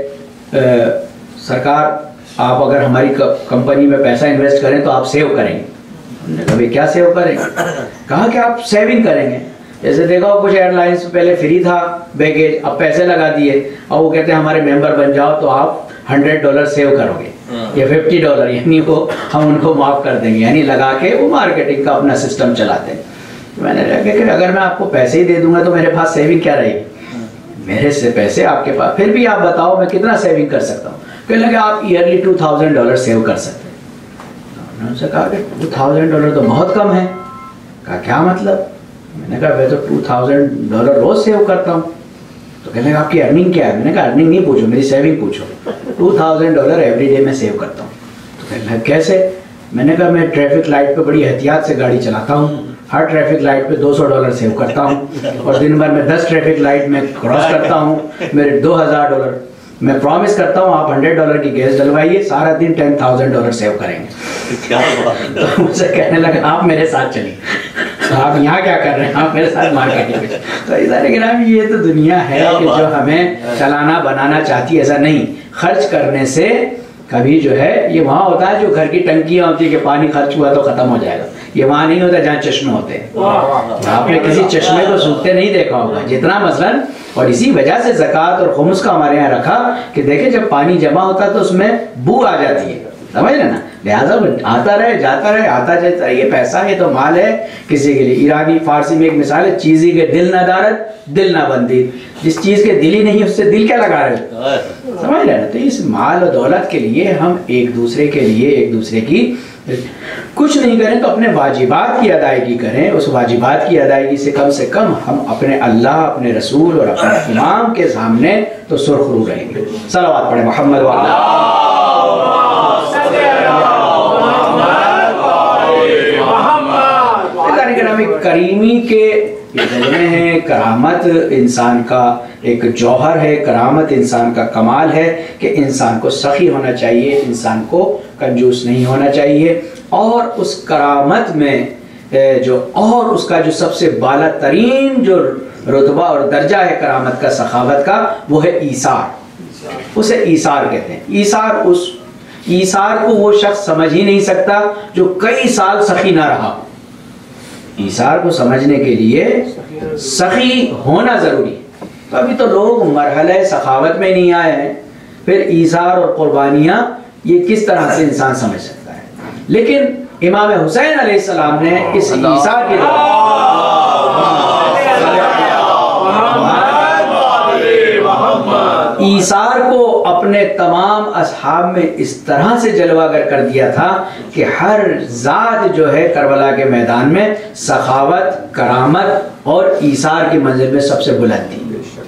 कि सरकार आप अगर हमारी कंपनी में पैसा इन्वेस्ट करें तो आप सेव करेंगे। हमने कहा क्या सेव करेंगे? कहा कि आप सेविंग करेंगे। जैसे देखो कुछ एयरलाइंस पहले फ्री था बैगेज, अब पैसे लगा दिए और वो कहते हैं हमारे मेंबर बन जाओ तो आप हंड्रेड डॉलर सेव करोगे। या फिफ्टी डॉलर, यानी वो हम उनको माफ़ कर देंगे, यानी लगा के वो मार्केटिंग का अपना सिस्टम चलाते हैं। तो मैंने कहा कि अगर मैं आपको पैसे ही दे दूंगा तो मेरे पास सेविंग क्या रहेगी, मेरे से पैसे आपके पास, फिर भी आप बताओ मैं कितना सेविंग कर सकता हूँ। कहने लगे आप yearly two thousand dollar save कर सकते हैं। मैंने उनसे कहा कि टू थाउजेंड डॉलर तो बहुत कम है। कहा क्या मतलब? मैंने कहा मैं तो टू थाउजेंड डॉलर रोज सेव करता हूँ। तो कहने लगा आपकी अर्निंग क्या है? मैंने कहा अर्निंग नहीं पूछो, मेरी सेविंग पूछो। Two thousand dollar every day में सेव करता हूँ। तो कहने लगा कैसे? मैंने कहा मैं ट्रैफिक लाइट पे बड़ी एहतियात से गाड़ी चलाता हूँ, हर ट्रैफिक लाइट पे दो सौ डॉलर सेव करता हूँ, और दिन भर में दस ट्रैफिक लाइट में क्रॉस करता हूँ, मेरे दो हज़ार डॉलर। मैं प्रॉमिस करता हूँ आप हंड्रेड डॉलर की गैस डलवाइए, सारा दिन टेन थाउजेंड डॉलर सेव करेंगे। क्या तो मुझे कहने लगा आप मेरे साथ चलिए। तो आप यहाँ क्या कर रहे हैं? आप मेरे साथ मार्केटिंग में। तो इधर लेकिन ये तो दुनिया है कि जो हमें चलाना बनाना चाहती है। ऐसा नहीं, खर्च करने से कभी जो है, ये वहाँ होता है जो घर की टंकियाँ होती है कि पानी खर्च हुआ तो खत्म हो जाएगा, ये वहाँ नहीं होता जहाँ चश्मे होते हैं। आपने किसी चश्मे को सूखते नहीं देखा होगा जितना मसलन। और इसी वजह से ज़कात और खुम्स का हमारे यहाँ रखा कि देखे जब पानी जमा होता है तो उसमें बू आ जाती है, समझ रहे ना, लिहाजा आता रहे जाता रहे आता जाता रहे, ये पैसा ये तो माल है किसी के लिए। ईरानी फारसी में एक मिसाल है, चीज़ी के दिल ना दारत दिल ना बंदी, जिस चीज़ के दिल ही नहीं उससे दिल क्या लगा रहे, समझ रहे ना। तो इस माल और दौलत के लिए हम एक दूसरे के लिए एक दूसरे की कुछ नहीं करें तो अपने वाजिबात की अदायगी करें। उस वाजिबात की अदायगी से कम से कम हम अपने अल्लाह, अपने रसूल और अपने इमाम के सामने तो सुरखरू रहेंगे। सलावत पढ़े मोहम्मद वाला करीमी के जलवे हैं। करामत इंसान का एक जौहर है, करामत इंसान का कमाल है कि इंसान को सखी होना चाहिए, इंसान को कंजूस नहीं होना चाहिए। और उस करामत में जो और उसका जो सबसे बाला तरीन जो रुतबा और दर्जा है करामत का, सखावत का, वो है ईसार। उसे ईसार कहते हैं। ईसार उस ईसार को वो शख्स समझ ही नहीं सकता जो कई साल सखी ना रहा। ईसार को समझने के लिए सखी होना जरूरी है। तो अभी तो लोग मरहले सखावत में नहीं आए हैं, फिर ईसार और कुर्बानियाँ ये किस तरह से इंसान समझ सकता है। लेकिन इमाम हुसैन अलैहिस्सलाम ने इस ईसार के ईसार को अपने तमाम असहाब में इस तरह से जलवागर कर दिया था कि हर जात जो है करबला के मैदान में सखावत, करामत और ईसार की मंजिल में सबसे बुलंद थी।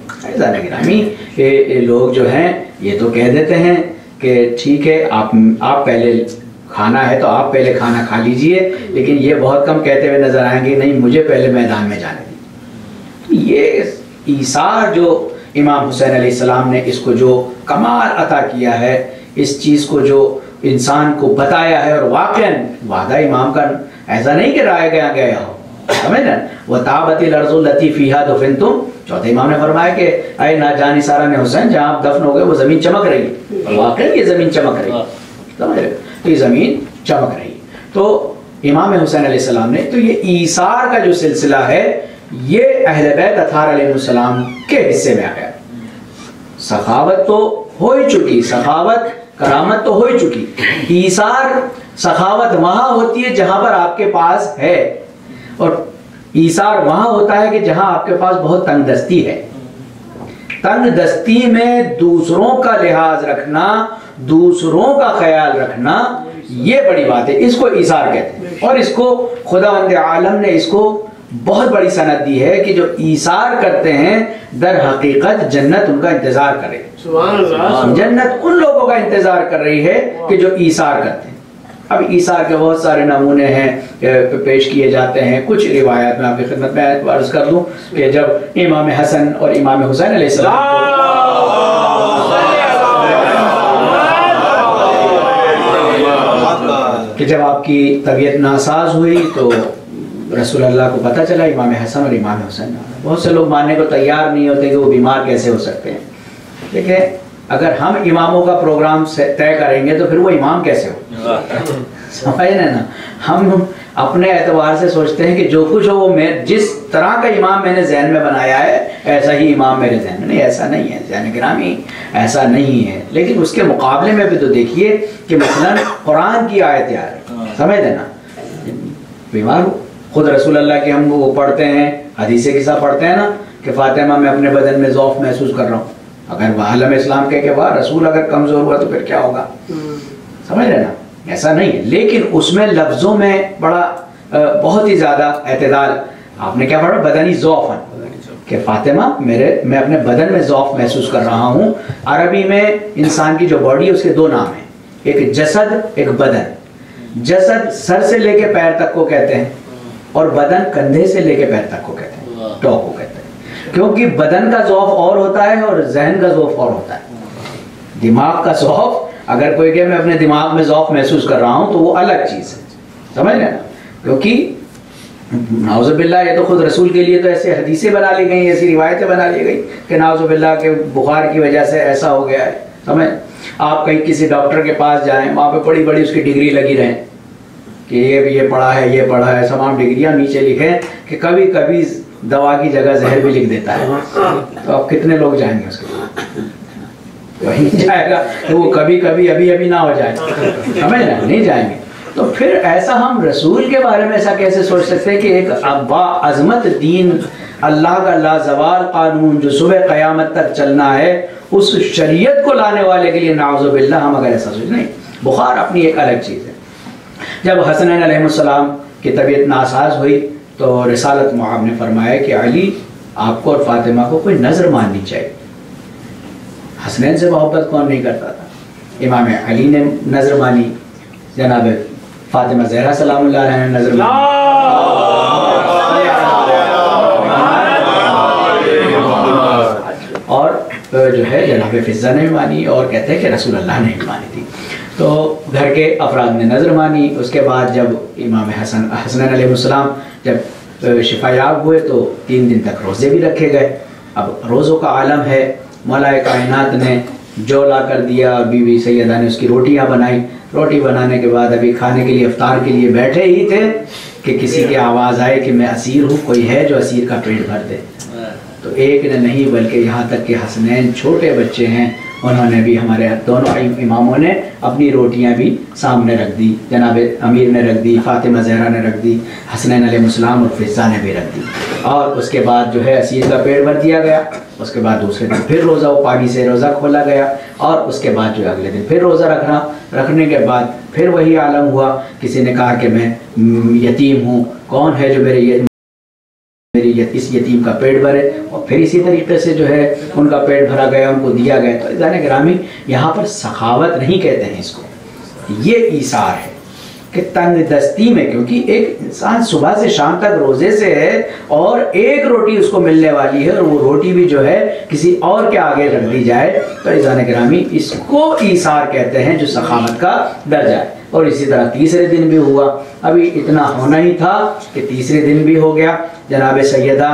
ये लोग जो हैं ये तो कह देते हैं कि ठीक है आप आप पहले खाना है तो आप पहले खाना खा लीजिए, लेकिन ये बहुत कम कहते हुए नजर आएंगे नहीं मुझे पहले मैदान में जाने दीजिए। ये ईसार जो इमाम हुसैन अलैहिस्सलाम ने इसको जो कमाल अता किया है, इस चीज़ को जो इंसान को बताया है, और वाक़अन वादा इमाम का ऐसा नहीं कि राय गया गया हो, समझ ना, वह ताबतिल अर्ज़ुल लती फ़ीहा दुफ़िनतुम। चौथे इमाम ने फरमाया कि अय ना जानी सारा ने हुसैन, जहाँ आप दफन हो गए वो ज़मीन चमक रही है, और वाक़अन ये ज़मीन चमक रही है, समझ रहे, तो ये ज़मीन चमक रही। तो इमाम हुसैन अलैहिस्सलाम ने तो ये ईसार का जो सिलसिला है ये अहले बैत अत्हार अलैहिस्सलाम के हिस्से में आ गया। सखावत तो हो ही चुकी, सखावत करामत तो हो ही चुकी, ईसार सखावत वहां होती है जहां पर आपके पास है, और ईसार वहां होता है कि जहां आपके पास बहुत तंगदस्ती है। तंगदस्ती में दूसरों का लिहाज रखना, दूसरों का ख्याल रखना, ये बड़ी बात है, इसको ईसार कहते हैं। और इसको खुदावंद आलम ने इसको बहुत बड़ी सनद दी है कि जो ईसार करते हैं दर हकीकत जन्नत उनका इंतजार कर रही है। जन्नत उन लोगों का इंतजार कर रही है कि जो ईसार करते हैं। अब ईसार के बहुत सारे नमूने हैं पेश किए जाते हैं। कुछ रिवायत में आपकी खिदमत में अर्ज कर दूं कि जब इमाम हसन और इमाम हुसैन अलैहिस्सलाम कि जब आपकी तबीयत नासाज हुई तो रसूल अल्लाह को पता चला इमाम हसन और इमाम हुसैन। बहुत से लोग मानने को तैयार नहीं होते कि वो बीमार कैसे हो सकते हैं। देखिए अगर हम इमामों का प्रोग्राम तय करेंगे तो फिर वो इमाम कैसे हो, समझ रहे ना, हम अपने एतबार से सोचते हैं कि जो कुछ हो वो मैं जिस तरह का इमाम मैंने जहन में बनाया है ऐसा ही इमाम मेरे जहन में, नहीं ऐसा नहीं है ज़हन गिरामी, ऐसा नहीं है। लेकिन उसके मुकाबले में भी तो देखिए कि मसलन कुरान की आयत यार समझ लेना, बीमार हो खुद रसूल अल्लाह के हम वो पढ़ते हैं, हदीसे किस्सा पढ़ते हैं ना कि फातिमा मैं अपने बदन में ज़ौफ़ महसूस कर रहा हूँ। अगर आलम इस्लाम कह के वाह रसूल अगर कमज़ोर हुआ तो फिर क्या होगा, समझ रहे ना, ऐसा नहीं है। लेकिन उसमें लफ्ज़ों में बड़ा बहुत ही ज़्यादा एतदाल, आपने क्या पढ़ा, बदनी ज़ौफ़न कि फातिमा मेरे मैं अपने बदन में ज़ौफ़ महसूस कर रहा हूँ। अरबी में इंसान की जो बॉडी है उसके दो नाम हैं, एक जसद एक बदन। जसद सर से लेके पैर तक को कहते हैं और बदन कंधे से लेके पैर तक को कहते हैं, टॉप को कहते हैं, क्योंकि बदन का ज़ौफ़ और होता है और जहन का ज़ौफ़ और होता है। दिमाग का ज़ौफ़ अगर कोई कहे मैं अपने दिमाग में ज़ौफ़ महसूस कर रहा हूँ तो वो अलग चीज़ है, समझ रहे ना, क्योंकि नाउज़ुबिल्लाह ये तो खुद रसूल के लिए तो ऐसे हदीसें बना ली गई, ऐसी रिवायतें बना ली गई कि नाउज़ुबिल्लाह के बुखार की वजह से ऐसा हो गया है। समझ, आप कहीं किसी डॉक्टर के पास जाएं, वहाँ पे बड़ी बड़ी उसकी डिग्री लगी रहे कि ये भी ये पढ़ा है ये पढ़ा है, तमाम डिग्रियाँ नीचे लिखे कि कभी कभी दवा की जगह जहर भी लिख देता है। तो अब कितने लोग जाएंगे उसके पास, वही जाएगा तो वो कभी कभी अभी अभी ना हो जाए, समझ ना, नहीं जाएंगे। तो फिर ऐसा हम रसूल के बारे में ऐसा कैसे सोच सकते हैं कि एक अब्बा अजमत दीन, अल्लाह का लाजवाल कानून जो सुबह क़यामत तक चलना है, उस शरीयत को लाने वाले के लिए नाउज़ुबिल्लाह हम अगर ऐसा सोच, नहीं, बुखार अपनी एक अलग चीज़ है। जब हसनैन अलैहिस्सलाम की तबीयत नासाज हुई तो रिसालत मुआब ने फरमाया कि अली आपको और फातिमा को कोई नज़र माननी चाहिए। हसनैन से मोहब्बत कौन नहीं करता था, इमाम अली ने नज़र मानी, जनाब फातिमा ज़हरा सलामुल्लाह अलैहा ने नज़र मानी, और जो है जनाब फिज़ा ने भी मानी, और कहते हैं कि रसूल अल्लाह ने भी मानी थी। तो घर के अफराद ने नज़र मानी। उसके बाद जब इमाम हसन हसनैन अलैहिस्सलाम जब शिफायाब हुए तो तीन दिन तक रोज़े भी रखे गए। अब रोज़ों का आलम है, मौलाए कायनात ने जो ला कर दिया, बीवी सैयदा ने उसकी रोटियां बनाई। रोटी बनाने के बाद अभी खाने के लिए इफ्तार के लिए बैठे ही थे कि किसी की आवाज़ आए कि मैं असीर हूँ, कोई है जो असीर का पेट भर दे। तो एक ने नहीं बल्कि यहाँ तक कि हसनैन छोटे बच्चे हैं, उन्होंने भी, हमारे दोनों इमामों ने अपनी रोटियां भी सामने रख दी। जनाब अमीर ने रख दी, फातिमा ज़हरा ने रख दी, हसनैन अलैहिस्सलाम और फिज़ा ने भी रख दी। और उसके बाद जो है असीर का पेट भर दिया गया। उसके बाद दूसरे दिन फिर रोज़ा, वो पानी से रोज़ा खोला गया, और उसके बाद जो है अगले दिन फिर रोज़ा रखना। रखने के बाद फिर वही आलम हुआ, किसी ने कहा कि मैं यतीम हूँ, कौन है जो मेरे ये मेरी इस यतीम का पेट भरे, और फिर इसी तरीके से जो है उनका पेट भरा गया, उनको दिया गया। तो जाने ग्रामी यहाँ पर सखावत नहीं कहते हैं इसको, ये ईसार है कि तंग दस्ती में, क्योंकि एक इंसान सुबह से शाम तक रोजे से है और एक रोटी उसको मिलने वाली है, और वो रोटी भी जो है किसी और के आगे रख दी जाए, तो जाने ग्रामी इसको ईसार कहते हैं, जो सखावत का दर्जा है। और इसी तरह तीसरे दिन भी हुआ, अभी इतना होना ही था कि तीसरे दिन भी हो गया। जनाब सैयदा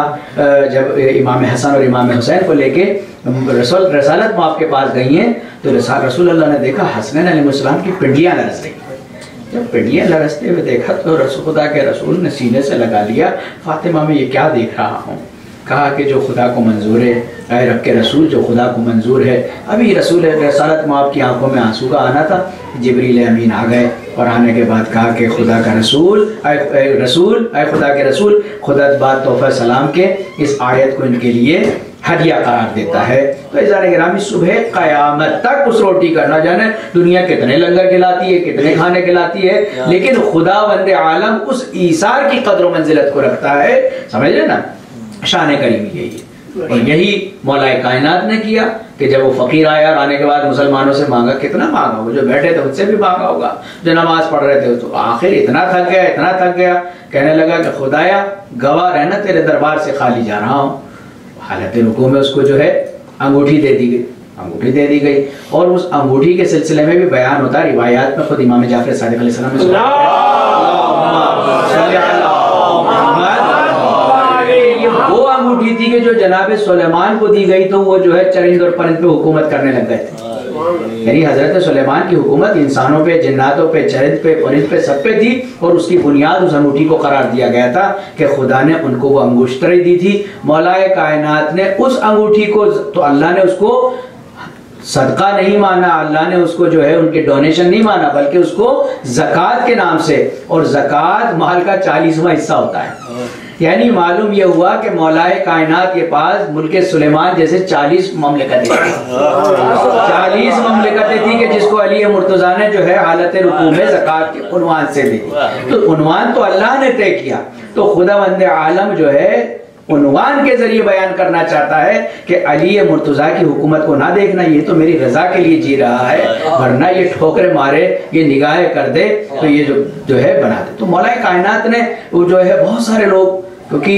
जब इमाम हसन और इमाम हुसैन को लेके रसूल रसालत माफ के पास गई हैं, तो रसूल अल्लाह ने देखा हसनैन अलैहिस्सलाम की पिंडियाँ लरस रही। जब पिंडियाँ लरसते हुए देखा तो रसूल खुदा के रसूल ने सीने से लगा लिया, फातिमा में ये क्या देख रहा हूँ। कहा कि जो खुदा को मंजूर है, ऐ रब के रसूल जो खुदा को मंजूर है। अभी रसूल रसालत माफ की आंखों में आंसू का आना था, जिब्रील अमीन आ गए, और आने के बाद कहा कि खुदा का रसूल ऐ रसूल ऐ खुदा के रसूल, खुदा बात तोहफा सलाम के इस आयत को इनके लिए हदिया करार देता है। तो इज़ारे गिरामी सुबह क़यामत तक उस रोटी का, ना जाने दुनिया कितने लंगर खिलाती है, कितने खाने खिलाती है, लेकिन खुदा वंदे आलम उस ईसार की कदर व मंजिलत को रखता है। समझ रहे ना, शान करीम यही है। और यही मौलाए कायनात ने किया कि जब वो फकीर आया और आने के बाद मुसलमानों से मांगा, कितना मांगा, वो जो बैठे थे उनसे भी मांगा होगा, जो नमाज पढ़ रहे थे, तो आखिर इतना थक गया इतना थक गया कहने लगा कि खुदाया गवाह रहना तेरे दरबार से खाली जा रहा हूँ। हालत रुकू में उसको जो है अंगूठी दे दी गई, अंगूठी दे दी गई। और उस अंगूठी के सिलसिले में भी बयान होता है रिवायात में, खुद इमाम जाफर सादिक अलैहिस्सलाम ने वो अंगूठी थी कि जो जनाब सुलेमान को दी गई, तो वो जो है चरिंद और परिंद पे हुकूमत करने लग गए थे। यानी हजरत सुलेमान की हुकूमत इंसानों पे, जिन्नातों पे, चरिंद पे, परिंद पे, सब पे थी, और उसकी बुनियाद उस अंगूठी को करार दिया गया था कि खुदा ने उनको वो अंगूठी दी थी। मौलाए कायनात ने उस अंगूठी को, तो अल्लाह ने उसको सदका नहीं माना, अल्लाह ने उसको जो है उनके डोनेशन नहीं माना, बल्कि उसको ज़कात के नाम से, और ज़कात माल का चालीसवां हिस्सा होता है। यानी मालूम यह हुआ कि मौलाए कायनात के पास मुल्के सुलेमान जैसे चालीस ममलिकतें थी, चालीस ममलिकतें थी कि जिसको अली मुर्तज़ा ने जो है हालत रुकू में ज़कात के उन्वान से दी। तो उन्वान तो अल्लाह ने तय किया, तो खुदावंद आलम जो है उन्वान के जरिए बयान करना चाहता है कि अली मुर्तज़ा की हुकूमत को ना देखना, ये तो मेरी रजा के लिए जी रहा है, वरना ये ठोकरे मारे, ये निगाहें कर दे, तो ये जो जो है बना दे। तो मौलाए कायनात ने वो जो है बहुत सारे लोग, क्योंकि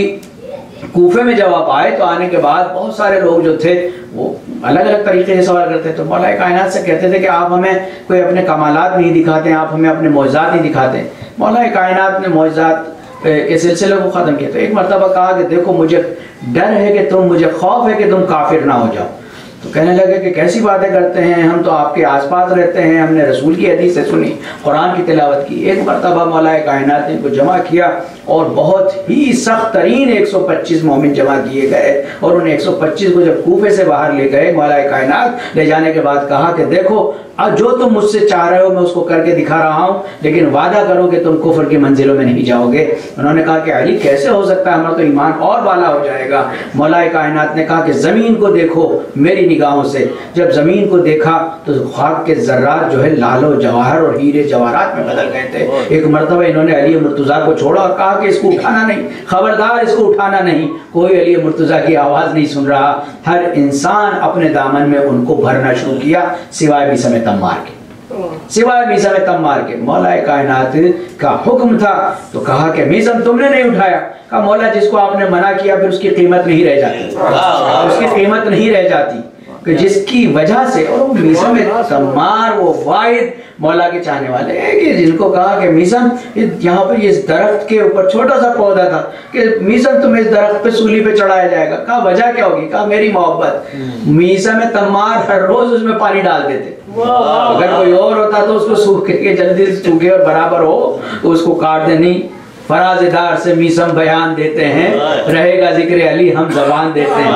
कूफे में जब आप आए तो आने के बाद बहुत सारे लोग जो थे वो अलग अलग तरीके से सवाल करते, तो मौलाए कायनात से कहते थे कि आप हमें कोई अपने कमालात नहीं दिखाते, आप हमें अपने मौजज़ात नहीं दिखाते। मौलाए कायनात ने मौजज़ात के सिलसिले को ख़त्म किया। तो एक मरतबा कहा कि देखो मुझे डर है कि तुम, मुझे खौफ है कि तुम काफिर ना हो जाओ। तो कहने लगे कि कैसी बातें करते हैं, हम तो आपके आसपास रहते हैं, हमने रसूल की हदीसें सुनी, कुरान की तिलावत की। एक मरतबा मौलाए कायनात ने इनको जमा किया और बहुत ही सख्त तरीन एक सौ पच्चीस मोमिन जमा किए गए, और उन एक सौ पच्चीस को जब कूफे से बाहर ले गए मौलाए कायनात, ले जाने के बाद कहा कि देखो अब जो तुम मुझसे चाह रहे हो मैं उसको करके दिखा रहा हूँ, लेकिन वादा करो कि तुम कुफर की मंजिलों में नहीं जाओगे। उन्होंने कहा कि अली कैसे हो सकता है, हमारा तो ईमान और बाला हो जाएगा। मौलाए कायनात ने कहा कि ज़मीन को देखो मेरी निगाहों से। जब ज़मीन को देखा तो खाक के ज़र्रात जो है लालो जवाहर और हीरे जवाहरात में बदल गए थे। एक मरतबा इन्होंने अली मुर्तज़ा को छोड़ा और कहा कि इसको उठाना नहीं, खबरदार इसको उठाना नहीं। कोई अली मुर्तज़ा की आवाज़ नहीं सुन रहा, हर इंसान अपने दामन में उनको भरना शुरू किया, सिवाय भी समय तम्मार के, सिवाय मीज़ा में तम्मार के। मौलाए कायनात का हुक्म था तो कहा कि मीज़म तुमने नहीं उठाया। कहा मौला जिसको आपने मना किया फिर उसकी कीमत नहीं रह जाती, उसकी कीमत नहीं रह जाती कि जिसकी वजह से। और वो मीज़म तम्मार वो वाहिद मौला के चाहने वाले हैं कि जिनको कहा कि मीज़म यहाँ पर इस दरख्त के ऊपर छोटा सा पौधा था कि मीज़म तुम्हें इस दरख्त पे सूली पे चढ़ाया जाएगा। कहा वजह क्या होगी? कहा मेरी मोहब्बत। मीज़म तम्मार हर रोज उसमें पानी डाल देते, अगर कोई और होता तो उसको सूखे के जल्दी से सूखे और बराबर हो तो उसको काट दे। नहीं, फराजेदार से मीसम बयान देते हैं, रहेगा जिक्र अली हम जबान देते हैं,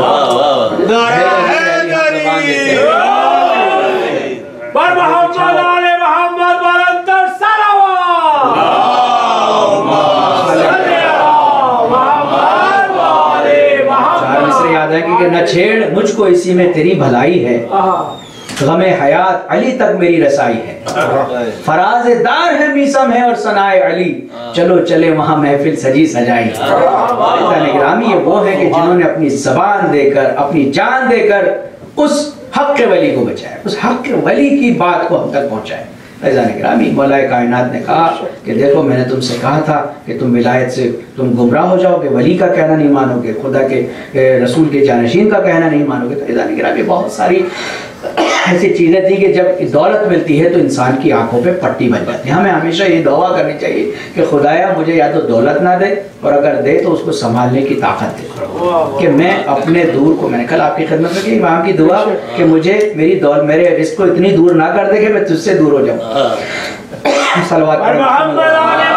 याद है कि न छेड़ मुझको इसी में तेरी भलाई है, गमे हयात अली तक मेरी रसाई है। फराजेदार है मीसम है और सनाए अली, चलो चले वहां महफिल सजी सजाई। ग्रामी ये वो है कि जिन्होंने अपनी जबान देकर, अपनी जान देकर उस हक के वली को बचाया, उस हक के वली की बात को हम तक पहुंचाए। ग्रामी मौलाए कायनात ने कहा कि देखो मैंने तुमसे कहा था कि तुम विलायत से तुम गुमराह हो जाओगे, वली का कहना नहीं मानोगे, खुदा के रसूल के जानशीन का कहना नहीं मानोगे। तो ग्रामी बहुत सारी ऐसी चीज़ें थी कि जब दौलत मिलती है तो इंसान की आंखों पे पट्टी बन जाती है। हमें हमेशा ये दुआ करनी चाहिए कि खुदाया मुझे या तो दौलत ना दे, और अगर दे तो उसको संभालने की ताकत दे कि मैं अपने दूर को, मैंने कल आपकी खिदमत में की इमाम की दुआ कि मुझे मेरी दौलत, मेरे रिस्क को इतनी दूर ना कर दे कि मैं तुझसे दूर हो जाऊँ। सलवात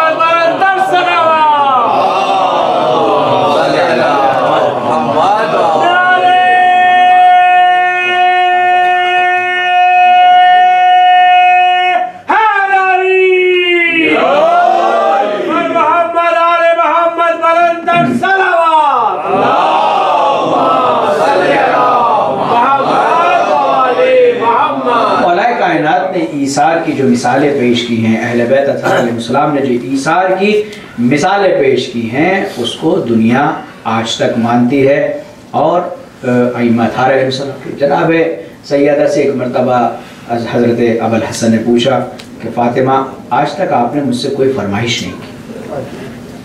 ईसार की जो मिसालें पेश की हैं, अहले बैत अलैहिस्सलाम ने जो ईसार की मिसालें पेश की हैं उसको दुनिया आज तक मानती है। और अइम्मा थार अलैहिस्सलाम जनाब सैयदा से एक मरतबा हज़रत अबुल हसन ने पूछा कि फ़ातिमा आज तक आपने मुझसे कोई फरमाइश नहीं की।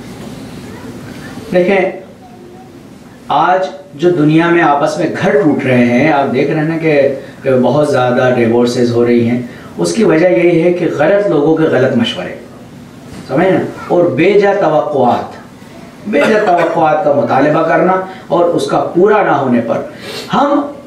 देखें आज जो दुनिया में आपस में घर टूट रहे हैं, आप देख रहे हैं कि बहुत ज़्यादा डिवोर्सेस हो रही हैं, उसकी वजह यही है कि गलत लोगों के गलत मशवरे, समझ ना, और बेजा तवक्कुआत, बेजा तवक्कुआत का मुतालबा करना और उसका पूरा ना होने पर हम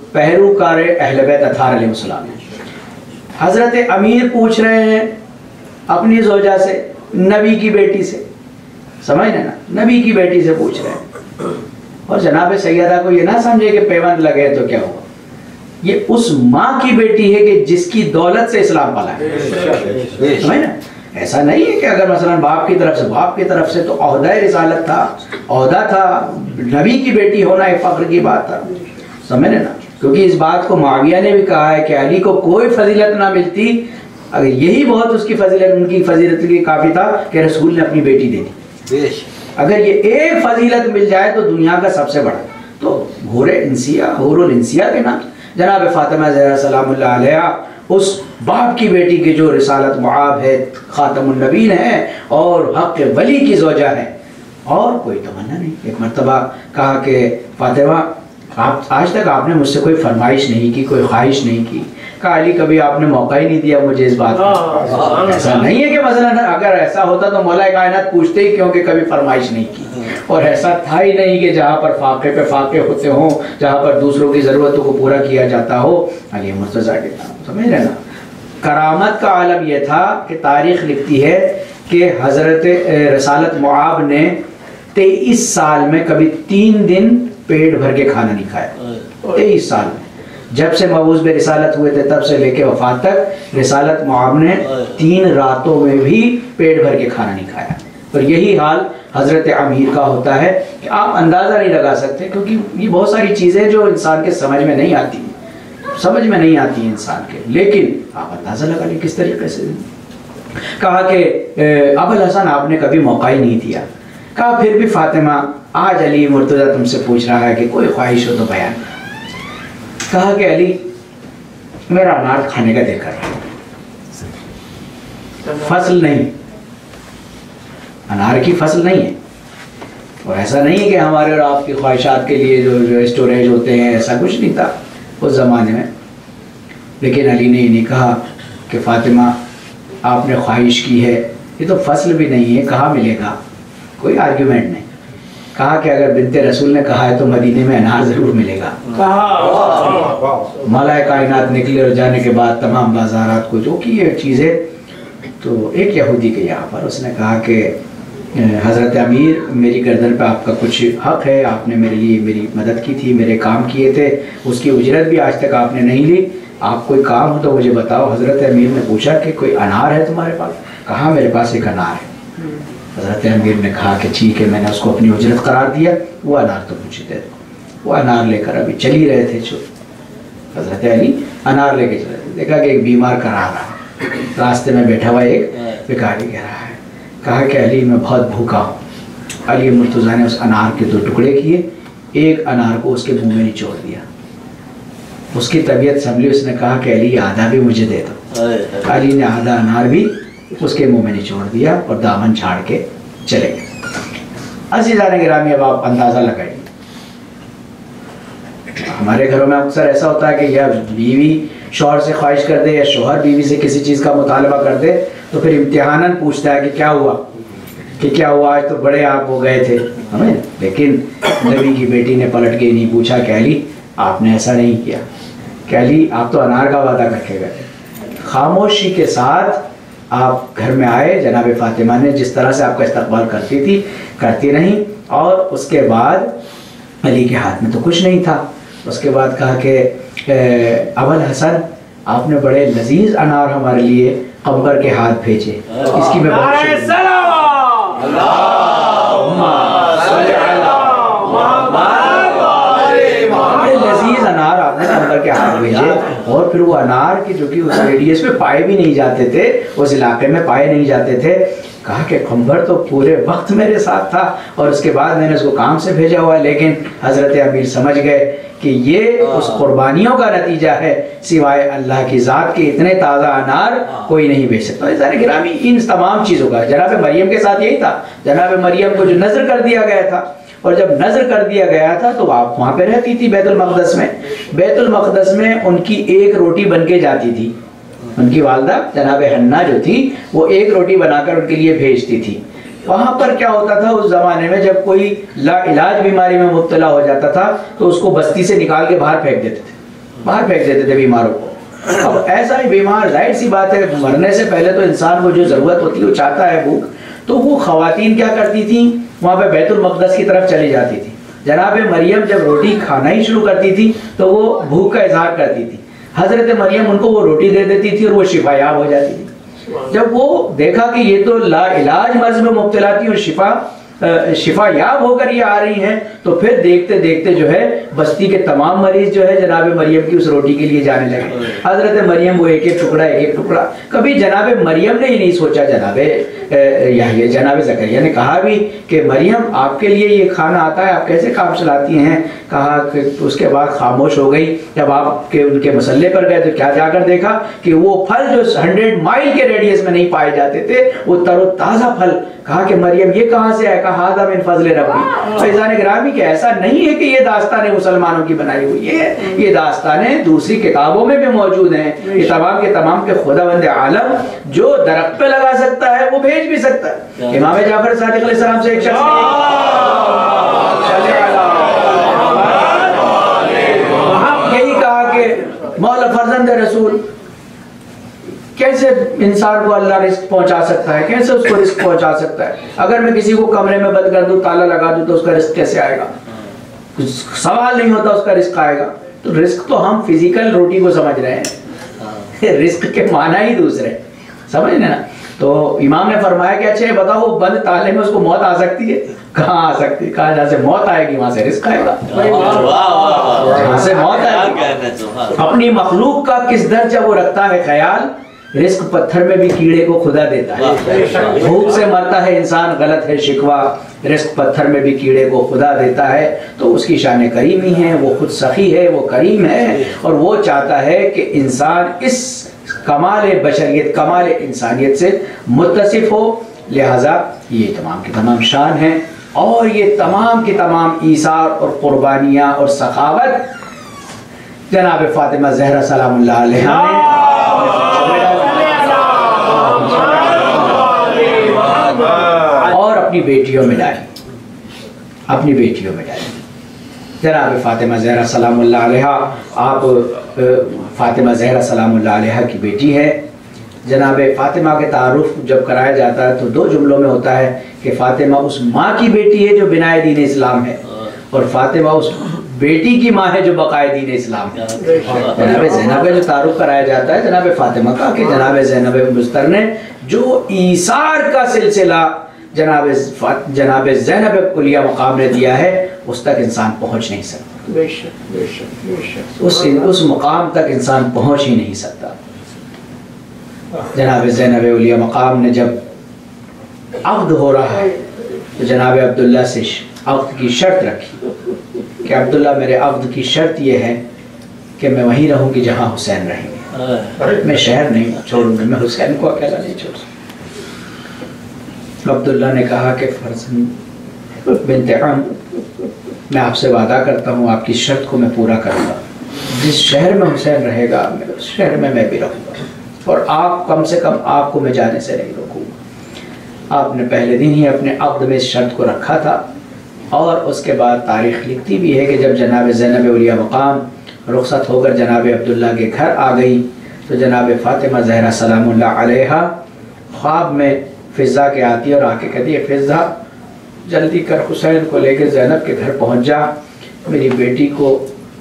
पहलूकार अहले बैत अत्हार अलैहिस्सलाम हैं। हज़रत अमीर पूछ रहे हैं अपनी ज़ौजा से, नबी की बेटी से, समझ ना, नबी की बेटी से पूछ रहे हैं। और जनाब सैयदा को ये ना समझे कि पेवंद लगे तो क्या हुआ, ये उस माँ की बेटी है कि जिसकी दौलत से इस्लाम पाला है, समझ ना। ऐसा नहीं है कि अगर मसलन बाप की तरफ से, बाप की तरफ से तो औहदा रिसालत था, औहदा था, नबी की बेटी होना एक फख्र की बात था, समझ ना। क्योंकि इस बात को मुआविया ने भी कहा है कि अली को कोई फजीलत ना मिलती, अगर यही बहुत उसकी फजीलत, उनकी फजीलत के काफ़ी था कि रसूल ने अपनी बेटी दे दी। अगर ये एक फजीलत मिल जाए तो दुनिया का सबसे बड़ा, तो हूर इंसिया, हूरुल इंसिया के नाम जनाब फातिमा ज़हरा सलामुल्लाह अलैहा, उस बाप की बेटी की जो रिसालत मुआब है, खातमुन नबीन है और हक वली की ज़ौजा है, और कोई तमन्ना नहीं। एक मरतबा कहा कि फातिमा आप आज तक आपने मुझसे कोई फरमाइश नहीं की, कोई ख्वाहिश नहीं की। कहा अली कभी आपने मौका ही नहीं दिया मुझे इस बात का। ऐसा नहीं है कि मसलन अगर ऐसा होता तो मौला कायनात पूछते ही क्योंकि कभी फरमाइश नहीं की, और ऐसा था ही नहीं कि जहाँ पर फाके पे फाके होते हों, जहाँ पर दूसरों की ज़रूरतों को पूरा किया जाता हो, अली मुर्तज़ा के नाम, समझ रहे ना। करामत का आलम यह था कि तारीख़ लिखती है कि हज़रत रसालत मुआब ने तेईस साल में कभी तीन दिन पेट भर के खाना नहीं खाया। तेईस साल में, जब से मबूस बे रिसालत हुए थे तब से लेके वफात तक रिसालत मुआब ने तीन रातों में भी पेट भर के खाना नहीं खाया। और यही हाल हज़रत अमीर का होता है कि आप अंदाज़ा नहीं लगा सकते, क्योंकि ये बहुत सारी चीज़ें जो इंसान के समझ में नहीं आती, समझ में नहीं आती है इंसान के, लेकिन आप अंदाज़ा लगा लें किस तरीके से। कहा कि अबुल हसन आपने कभी मौका ही नहीं दिया। कहा फिर भी फातिमा आज अली मुर्तज़ा तुमसे पूछ रहा है कि कोई ख्वाहिश हो तो बयान। कहा कि अली मेरा अनार खाने का दिल कर रहा है, फसल नहीं, अनार की फसल नहीं है, और ऐसा नहीं है कि हमारे और आपकी ख्वाहिशात के लिए जो, जो स्टोरेज होते हैं, ऐसा कुछ नहीं था उस ज़माने में। लेकिन अली ने ये नहीं कहा कि फातिमा आपने ख्वाहिश की है, ये तो फसल भी नहीं है, कहाँ मिलेगा, कोई आर्ग्यूमेंट नहीं। कहा कि अगर बिन्ते रसूल ने कहा है तो मदीने में अनार ज़रूर मिलेगा। मौला कायनात निकले और जाने के बाद तमाम बाजारात को जो की ये चीज़ें, तो एक यहूदी के यहाँ पर उसने कहा कि हज़रत अमीर मेरी गर्दन पे आपका कुछ हक़ है, आपने मेरे लिए मेरी मदद की थी, मेरे काम किए थे, उसकी उजरत भी आज तक आपने नहीं ली, आप कोई काम हो तो मुझे बताओ। हज़रत अमीर ने पूछा कि कोई अनार है तुम्हारे पास? कहा मेरे पास एक अनार है। हज़रत अमीर ने कहा कि ठीक है, मैंने उसको अपनी उजरत करार दिया, वो अनार तो मुझे दे दो। वो अनार लेकर अभी चल ही रहे थे, जो हज़रत अली अनार लेके चले थे, देखा कि एक बीमार करा रहा है, रास्ते में बैठा हुआ एक भिखारी कह रहा है। कहा कि अली मैं बहुत भूखा हूँ। अली मुर्तज़ा ने उस अनार के दो टुकड़े किए, एक अनार को उसके मुंह में निचोड़ दिया, उसकी तबीयत संभली, उसने कहा कि अली आधा भी मुझे दे दो। अली ने आधा अनार भी उसके मुंह में निचोड़ दिया और दामन छाड़ के चले गए। अज़ीज़ान गिरामी, अब आप अंदाज़ा लगाइए, हमारे घरों में अक्सर ऐसा होता है कि या बीवी शौहर से ख्वाहिश कर दे या शौहर बीवी से किसी चीज़ का मुतालबा कर दे, तो फिर इम्तिहानन पूछता है कि क्या हुआ, कि क्या हुआ, आज तो बड़े आप हो गए थे हमें। लेकिन नबी की बेटी ने पलट के नहीं पूछा कि अली आपने ऐसा नहीं किया, कि अली आप तो अनार का वादा करके गए। खामोशी के साथ आप घर में आए, जनाब फातिमा ने जिस तरह से आपका इस्तकबाल करती थी करती रहीं, और उसके बाद अली के हाथ में तो कुछ नहीं था। उसके बाद कहा कि अबुल हसन आपने बड़े लजीज अनार हमारे लिए कब्र के हाथ भेजे, इसकी मैं बहुत लजीज अनार आपने कब्र के हाथ भेजे। और फिर वो अनार की जो कि उस रेडियस में पाए भी नहीं जाते थे, उस इलाके में पाए नहीं जाते थे। कहा कि खंबर तो पूरे वक्त मेरे साथ था और उसके बाद मैंने उसको काम से भेजा हुआ है। लेकिन हज़रत अमीर समझ गए कि ये उस कुर्बानियों का नतीजा है, सिवाय अल्लाह की ज़ात के इतने ताज़ा अनार कोई नहीं बेच सकता। ज़ाहिर गिरामी, इन तमाम चीज़ों का जनाब मरियम के साथ यही था। जनाब मरियम को जो नज़र कर दिया गया था, और जब नज़र कर दिया गया था तो आप वहाँ पे रहती थी बैतुल मक़दस में। बैतुल मक़दस में उनकी एक रोटी बन के जाती थी, उनकी वालदा जनाब हन्ना जो थी वो एक रोटी बनाकर उनके लिए भेजती थी। वहाँ पर क्या होता था उस ज़माने में, जब कोई लाइलाज बीमारी में मुब्तला हो जाता था तो उसको बस्ती से निकाल के बाहर फेंक देते थे। बाहर फेंक देते थे बीमारों को। अब ऐसा ही बीमार, जाहिर सी बात है, मरने से पहले तो इंसान को जो ज़रूरत होती है वो चाहता है भूख, तो वो ख़वातीन क्या करती थी, वहाँ पे बैतुल मक़दस की तरफ चली जाती थी। जनाब मरियम जब रोटी खाना ही शुरू करती थी तो वो भूख का इजहार करती थी। हज़रत मरियम उनको वो रोटी दे देती थी और वो शिफायाब हो जाती थी। जब वो देखा कि ये तो ला इलाज मर्ज में मुब्तला थी और शिफा शिफा याब होकर ये आ रही हैं, तो फिर देखते देखते जो है बस्ती के तमाम मरीज जो है जनाब मरियम की उस रोटी के लिए जाने लगे। हजरत मरियम वो एक एक टुकड़ा एक एक टुकड़ा, कभी जनाब मरियम ने ही नहीं सोचा, जनाब याहिया जनाब ज़करिया ने कहा भी कि मरियम आपके लिए ये खाना आता है, आप कैसे काम चलाती हैं। कहा कि उसके बाद खामोश हो गई। जब आपके उनके मसल्ले पर गए तो क्या जाकर देखा कि वो फल जो हंड्रेड माइल के रेडियस में नहीं पाए जाते थे वो तरोताज़ा फल। कहा कि मरियम ये कहाँ से आया, कहा हादा मिन फज़्ल रब्बी। फैज़ान गिरामी कि ऐसा नहीं है कि ये दास्तानें मुसलमानों की बनाई हुई है, ये दास्तानें दूसरी किताबों में भी मौजूद हैं। ये तमाम के तमाम के खुदावंद आलम जो दरख्त पे लगा सकता है वो भेज भी सकता है। इमाम जाफर सादिक अलैहिस्सलाम से एक शख्स यही कहा कि मौला फर्जंद रसूल, कैसे इंसान को अल्लाह रिस्क पहुंचा सकता है, कैसे उसको रिस्क पहुंचा सकता है। अगर मैं किसी को कमरे में बंद कर दूं, ताला लगा दूं, तो उसका रिस्क कैसे आएगा? सवाल नहीं होता उसका रिस्क आएगा। तो रिस्क तो हम फिजिकल रोटी को समझ रहे हैं, रिस्क के माना ही दूसरे, समझ ना। तो इमाम ने फरमाया कि अच्छा बताओ बंद ताले में उसको मौत आ सकती है? कहाँ आ सकती है? कहाँ जहाँ से मौत आएगी वहां से रिस्क आएगा, जहाँ से मौत आएगी। अपनी मखलूक का किस दर्जा वो रखता है ख्याल। रिस्क पत्थर में भी कीड़े को खुदा देता है। भूख से मरता है इंसान, गलत है शिकवा, रिस्क पत्थर में भी कीड़े को खुदा देता है। तो उसकी शान करीमी है, वो खुद सखी है, वो करीम है, और वो चाहता है कि इंसान इस कमाल बशरियत, कमाल इंसानियत से मुत्तसिफ हो। लिहाजा ये तमाम की तमाम शान है, और ये तमाम की तमाम ईसार और कुर्बानियाँ और सखावत जनाब फातिमा ज़हरा सलामुल्लाह अलैहा ने और अपनी बेटियों में डाली, अपनी बेटियों में डाली। जनाब फातिमा ज़हरा सलामुल्लाह अलैहा, आप फातिमा ज़हरा सलामुल्लाह अलैहा की बेटी है। जनाब फातिमा के तारुफ जब कराया जाता है तो दो जुमलों में होता है कि फातिमा उस माँ की बेटी है जो बिनाए दीन इस्लाम है, और फातिमा उस बेटी की माँ है जो बकाए दीन इस्लाम है। जनाब ज़ैनब का जो तारुफ कराया जाता है जनाब फातिमा का, कि जनाब ज़ैनब मुस्तर ने जो ईसार का सिलसिला जनाब जनाब ज़ैनब कुलिया मकाम ने दिया है, उस तक इंसान पहुँच नहीं सकता। बेशक बेशक बेशक उस उस मकाम तक इंसान पहुँच ही नहीं सकता। जनाब ज़ैनब कुलिया मकाम ने जब अक़्द हो रहा है तो जनाब अब्दुल्ला से अक़्द की शर्त रखी कि अब्दुल्ला मेरे अक़्द की शर्त यह है कि मैं वहीं रहूँगी जहाँ हुसैन रहेंगे, मैं शहर नहीं छोड़ूंगी, मैं हुसैन को अकेला नहीं छोड़ सकता। अब्दुल्ला ने कहा कि फर्जंद बिन्ते अम, मैं आपसे वादा करता हूँ आपकी शर्त को मैं पूरा करूँगा। जिस शहर में हुसैन रहेगा उस शहर में मैं भी रहूँगा, और आप कम से कम आपको मैं जाने से नहीं रोकूँगा। आपने पहले दिन ही अपने अक़्द में इस शर्त को रखा था, और उसके बाद तारीख़ लिखती भी है कि जब जनाब ज़ैनब उलिया मकाम रुखसत होकर जनाब अब्दुल्ला के घर आ गई तो जनाब फ़ातिमा ज़हरा सलामुल्लाह अलैहा ख्वाब में फ़िज़ा के आती है और आके कहती है, फ़िज़ा जल्दी कर हुसैन को लेकर ज़ैनब के घर पहुंच जा, मेरी बेटी को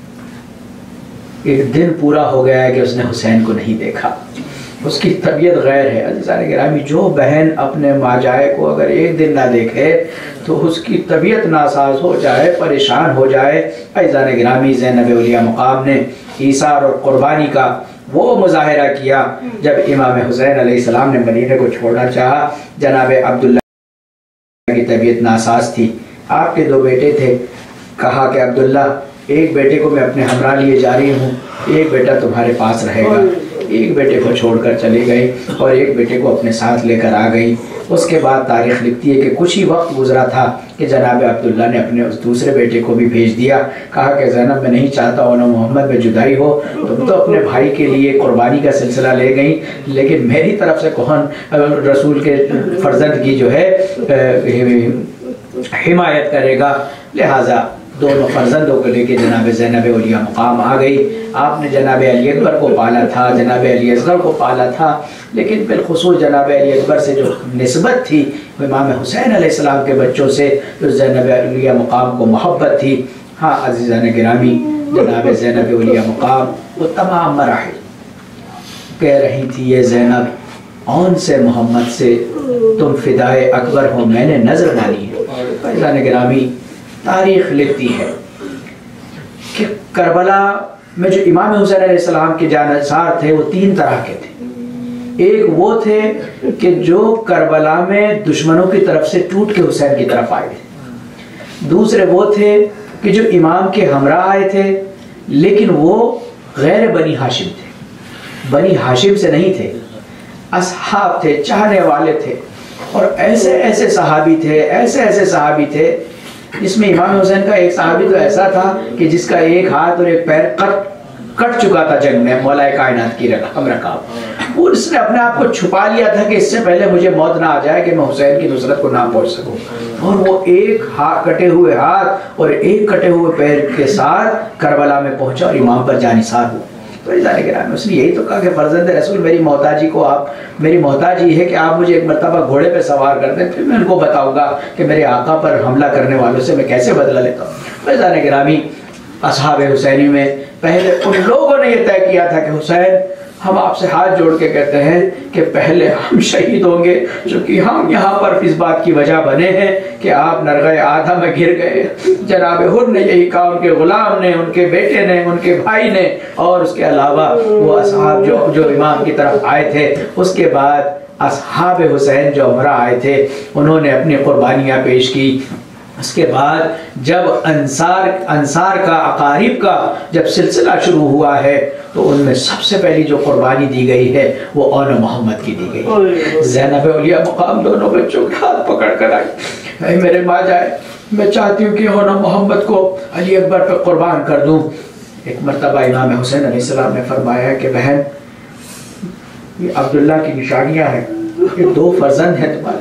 एक दिन पूरा हो गया है कि उसने हुसैन को नहीं देखा, उसकी तबीयत गैर है। अज़ीज़ान गिरामी, जो बहन अपने माजाए को अगर एक दिन ना देखे तो उसकी तबीयत नासाज हो जाए, परेशान हो जाए। अज़ीज़ान गिरामी, ज़ैनब उलिया मकाम ने ईसार और क़ुरबानी का वो मुज़ाहिरा किया जब इमाम हुसैन अलैहिस्सलाम ने मदीने को छोड़ना चाहा। जनाब अब्दुल्ला की तबीयत नासाज थी, आपके दो बेटे थे। कहा कि अब्दुल्ला, एक बेटे को मैं अपने हमरा लिए जा रही हूँ, एक बेटा तुम्हारे पास रहेगा। एक बेटे को छोड़कर चली गई और एक बेटे को अपने साथ लेकर आ गई। उसके बाद तारीख़ लिखती है कि कुछ ही वक्त गुजरा था कि जनाब अब्दुल्ला ने अपने उस दूसरे बेटे को भी भेज दिया। कहा कि ज़ैनब, मैं नहीं चाहता हूँ ना मोहम्मद में जुदाई हो, तुम तो अपने भाई के लिए कुर्बानी का सिलसिला ले गई, लेकिन मेरी तरफ से कौन रसूल के फर्जंद की जो है हिमायत करेगा। लिहाजा दोनों फर्जंदों को लेके जनाब ज़ैनब औलिया मकाम आ गई। आपने जनाब अली अकबर को पाला था, जनाब अली असगर को पाला था, लेकिन बिलखुसूस जनाब अली अकबर से जो निस्बत थी इमाम हुसैन अलैहिस्सलाम के बच्चों से जो ज़ैनब औलिया मकाम को मोहब्बत थी। हाँ अज़ीज़ान गिरामी, जनाब ज़ैनब औलिया मकाम वो तमाम मराहिल कह रही थी, ये ज़ैनब औन से मोहम्मद से तुम फ़िदाए अकबर हो, मैंने नज़र मानी है। अज़ीज़ान गिरामी, तारीख़ लिखती है कि करबला में जो इमाम हुसैन अलैहिस्सलाम के जानसार थे वो तीन तरह के थे। एक वो थे कि जो करबला में दुश्मनों की तरफ से टूट के हुसैन की तरफ आए थे। दूसरे वो थे कि जो इमाम के हमरा आए थे, लेकिन वो गैर बनी हाशिम थे, बनी हाशिम से नहीं थे, असहाब थे, चाहने वाले थे। और ऐसे ऐसे सहाबी थे, ऐसे ऐसे सहाबी थे जिसमें इमाम हुसैन का एक सहाबी तो ऐसा था कि जिसका एक हाथ और एक पैर कट कट चुका था जंग में, मौलाए कायनात की रकम रकाब। उसने अपने आप को छुपा लिया था कि इससे पहले मुझे मौत ना आ जाए कि मैं हुसैन की नुसरत को ना पहुंच सकूं। और वो एक हाथ कटे हुए हाथ और एक कटे हुए पैर के साथ करबला में पहुंचा और इमाम पर जानिसार हुआ। तो उसने यही तो कहा कि फर्जंद रसूल, मेरी मोहताजी को आप, मेरी मोहताजी है कि आप मुझे एक मरतबा घोड़े पे सवार कर दें, फिर मैं उनको बताऊंगा कि मेरे आका पर हमला करने वालों से मैं कैसे बदला लेता हूँ। फैज़ान गिरामी, असहाब हुसैनी में पहले उन लोगों ने यह तय किया था कि हुसैन, हम आपसे हाथ जोड़ के कहते हैं कि पहले हम शहीद होंगे, क्योंकि हम यहाँ पर इस बात की वजह बने हैं कि आप नरग़े आधा में घिर गए। जनाब हुर ने यही कहा, उनके गुलाम ने, उनके बेटे ने, उनके भाई ने, और उसके अलावा वो असहाब जो जो इमाम की तरफ आए थे। उसके बाद असहाब हुसैन जो हमरा आए थे उन्होंने अपनी कुर्बानियाँ पेश की। उसके बाद जब अंसार अंसार का अकारीब का जब सिलसिला शुरू हुआ है तो उनमें सबसे पहली जो कुर्बानी दी गई है वो औन मोहम्मद की दी गई। ज़ैनब औलिया मकाम दोनों बच्चों के हाथ पकड़ कर आई, मेरे माँ जाए, मैं चाहती हूँ कि औन मोहम्मद को अली अकबर पर कुर्बान कर दूँ। एक मरतबा इमाम हुसैन अलैहिस्सलाम ने फरमाया कि बहन, ये अब्दुल्ला की निशानियाँ हैं, ये दो फर्जंद हैं तुम्हारे।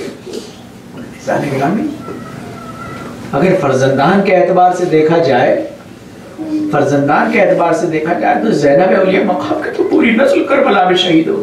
अगर फर्जंदान के एतबार से देखा जाए फर्जंदान के एतबार से देखा जाए तो ज़ैनब औलिया मकाम की तो पूरी नस्ल करबला में शहीद हो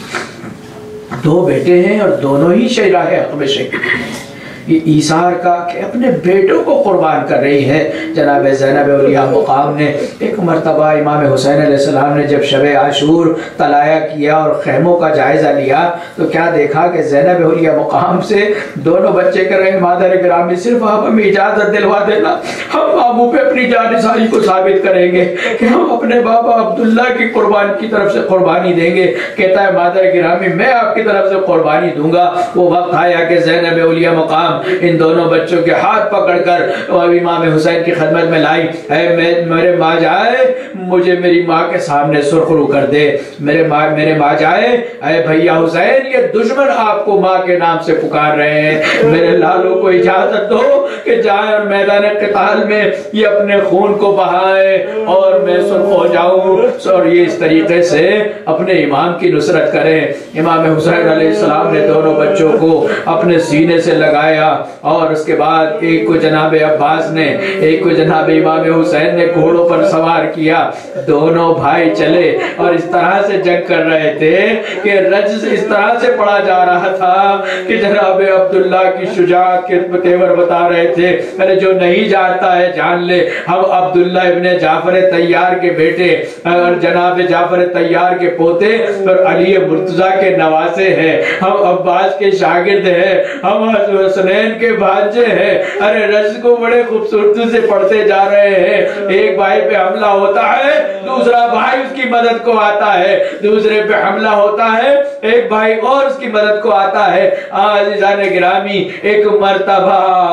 गई। दो बेटे हैं और दोनों ही शहीदा है हक में शहीद। ये ईसार का कि अपने बेटों को कुर्बान कर रही है। जनाब ज़ैनब औलिया मकाम ने एक मरतबा इमाम हुसैन अलैहिस्सलाम ने जब शब आशूर तलाया किया और खैमों का जायज़ा लिया तो क्या देखा कि ज़ैनब औलिया मकाम से दोनों बच्चे कर रहे हैं, मादर गिरामी सिर्फ आप हमें इजाज़त दिलवा देना, हम बाबू पे अपनी जानिसारी को साबित करेंगे कि हम अपने बाबा अब्दुल्ला की कुर्बान की तरफ से कुर्बानी देंगे। कहता है मादर गिरामी, मैं आपकी तरफ से कुर्बानी दूंगा। वो वक्त आया कि ज़ैनब औलिया मकाम इन दोनों बच्चों के हाथ पकड़कर इमाम हुसैन की खिदमत में लाई। है मेरे माँ जाए, मुझे मेरी माँ के सामने सुरखरू कर दे। मेरे माँ मेरे माँ जाए, अरे भैया हुसैन, ये दुश्मन आपको माँ के नाम से पुकार रहे हैं, मेरे लालों को इजाजत दो कि जाए और मैदान क़िताल में ये अपने खून को बहाए और मैं सुर्ख हो जाऊं और ये इस तरीके से अपने इमाम की नुसरत करें। इमाम हुसैन अलैहिस्सलाम ने दोनों बच्चों को अपने सीने से लगाया और उसके बाद एक को जनाब अब्बास ने, एक को जनाब इमाम हुसैन ने घोड़ों पर सवार किया। दोनों भाई चले और इस तरह से जंग कर रहे थे कि रज्ज इस तरह से पढ़ा जा रहा था कि जनाब अब्दुल्ला की शुजाअत के तेवर बता रहे थे। अरे जो नहीं जानता है जान ले, हम अब्दुल्ला इब्ने जाफर तैयार के बेटे और जनाब जाफर तैयार के पोते और अली मुर्तजा के नवासे हैं, हम अब्बास के शागिर्द हैं, हम हुसैन के भांजे हैं। अरे रज्ज को बड़े खूबसूरती से पढ़ते जा रहे हैं। एक भाई पे हमला होता है, दूसरा भाई उसकी मदद को आता है, दूसरे पे हमला होता है, एक भाई और उसकी मदद को आता है। अज़ीज़ान गिरामी, एक मर्तबा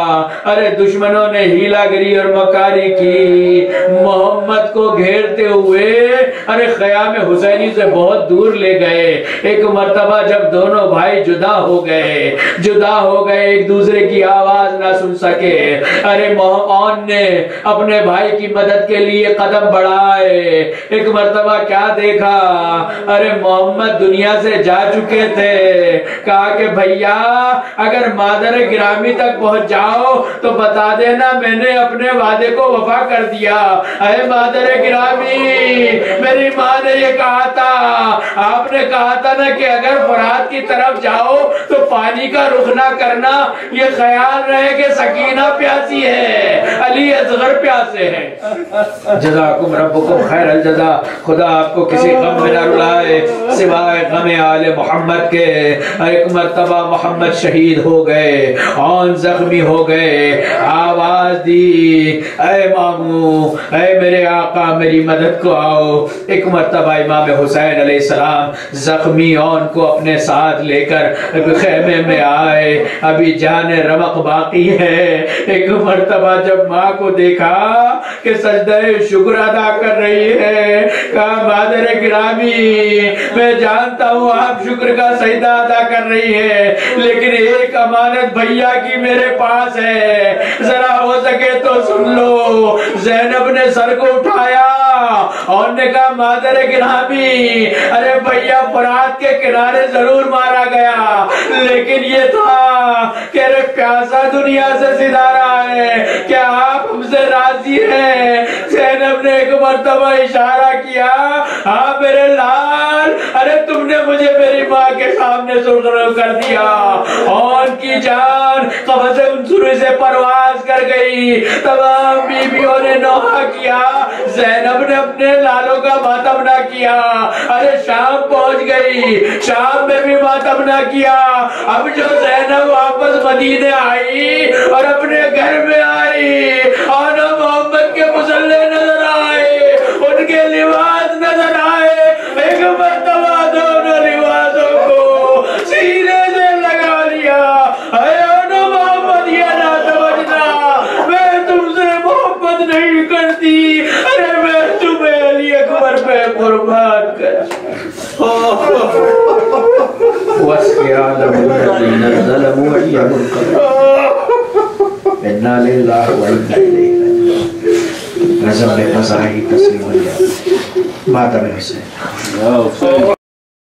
अरे दुश्मनों ने हीलागिरी और मकारी की, मोहम्मद को घेरते हुए अरे ख़याम हुसैनी से बहुत दूर ले गए। एक मर्तबा जब दोनों भाई जुदा हो गए जुदा हो गए एक दूसरे दूसरे की आवाज ना सुन सके। अरे मोहन ने अपने भाई की मदद के लिए कदम बढ़ाए। एक मर्तबा क्या देखा, अरे मोहम्मद दुनिया से जा चुके थे। कहा कि भैया अगर मादर गिरामी तक पहुंच जाओ तो बता देना मैंने अपने वादे को वफा कर दिया। अरे मादर गिरामी, मेरी माँ ने ये कहा था, आपने कहा था ना कि अगर फरात की तरफ जाओ तो पानी का रुख ना करना, ये ख्याल रहे कि सकीना प्यासी है, अली असगर प्यासे हैं। जज़ाकुम रब्बुकुम खैरल जज़ा। खुदा आपको किसी गम में न रुलाए सिवाय गम आले मोहम्मद के। एक मर्तबा मोहम्मद शहीद हो गए और जख्मी हो गए। आवाज दी, ऐ मामू, ऐ मेरे आका मेरी मदद को आओ। एक मर्तबा इमाम हुसैन अलैहिस्सलाम जख्मी औन को अपने साथ लेकर खेमे में आए। अभी जाने रमक बाकी है। एक मर्तबा जब माँ को देखा कि सजदे शुक्र अदा कर रही है, कहा मादर गिरामी, मैं जानता हूँ आप शुक्र का सजदा अदा कर रही है, लेकिन एक अमानत भैया की मेरे पास है, जरा हो सके तो सुन लो। ज़ैनब ने सर को उठाया और ने कहा मादर गिरामी, अरे भैया फरात के किनारे जरूर मारा गया, लेकिन ये था कि अरे प्यासा दुनिया से सिधारा है, क्या आप हमसे राजी हैं? ज़ैनब ने एक मर्तबा इशारा किया, हाँ मेरे लाल, अरे तुमने मुझे मेरी माँ के सामने सुर्खरू कर दिया। और की जान कब्ज़े उनसुरी से परवाज कर गई। तमाम बीवियों ने नौहा किया, ज़ैनब ने अपने लालों का मातम ना किया। अरे शाम पहुंच गई, शाम में भी मातम ना किया। अब जो ज़ैनब वापस मदीने आई और अपने घर में आई और मोहम्मद के मुसल्ले नजर आए, उनके लिबास नजर आए, एक मर्तबा दोनों लिबासों को सीने से लगा लिया। मोहम्मद ये ना समझना मैं तुमसे मोहब्बत नहीं करती, अरे मैं तुम्हें अली अकबर पे कुर्बान कर। माता में हुसैन।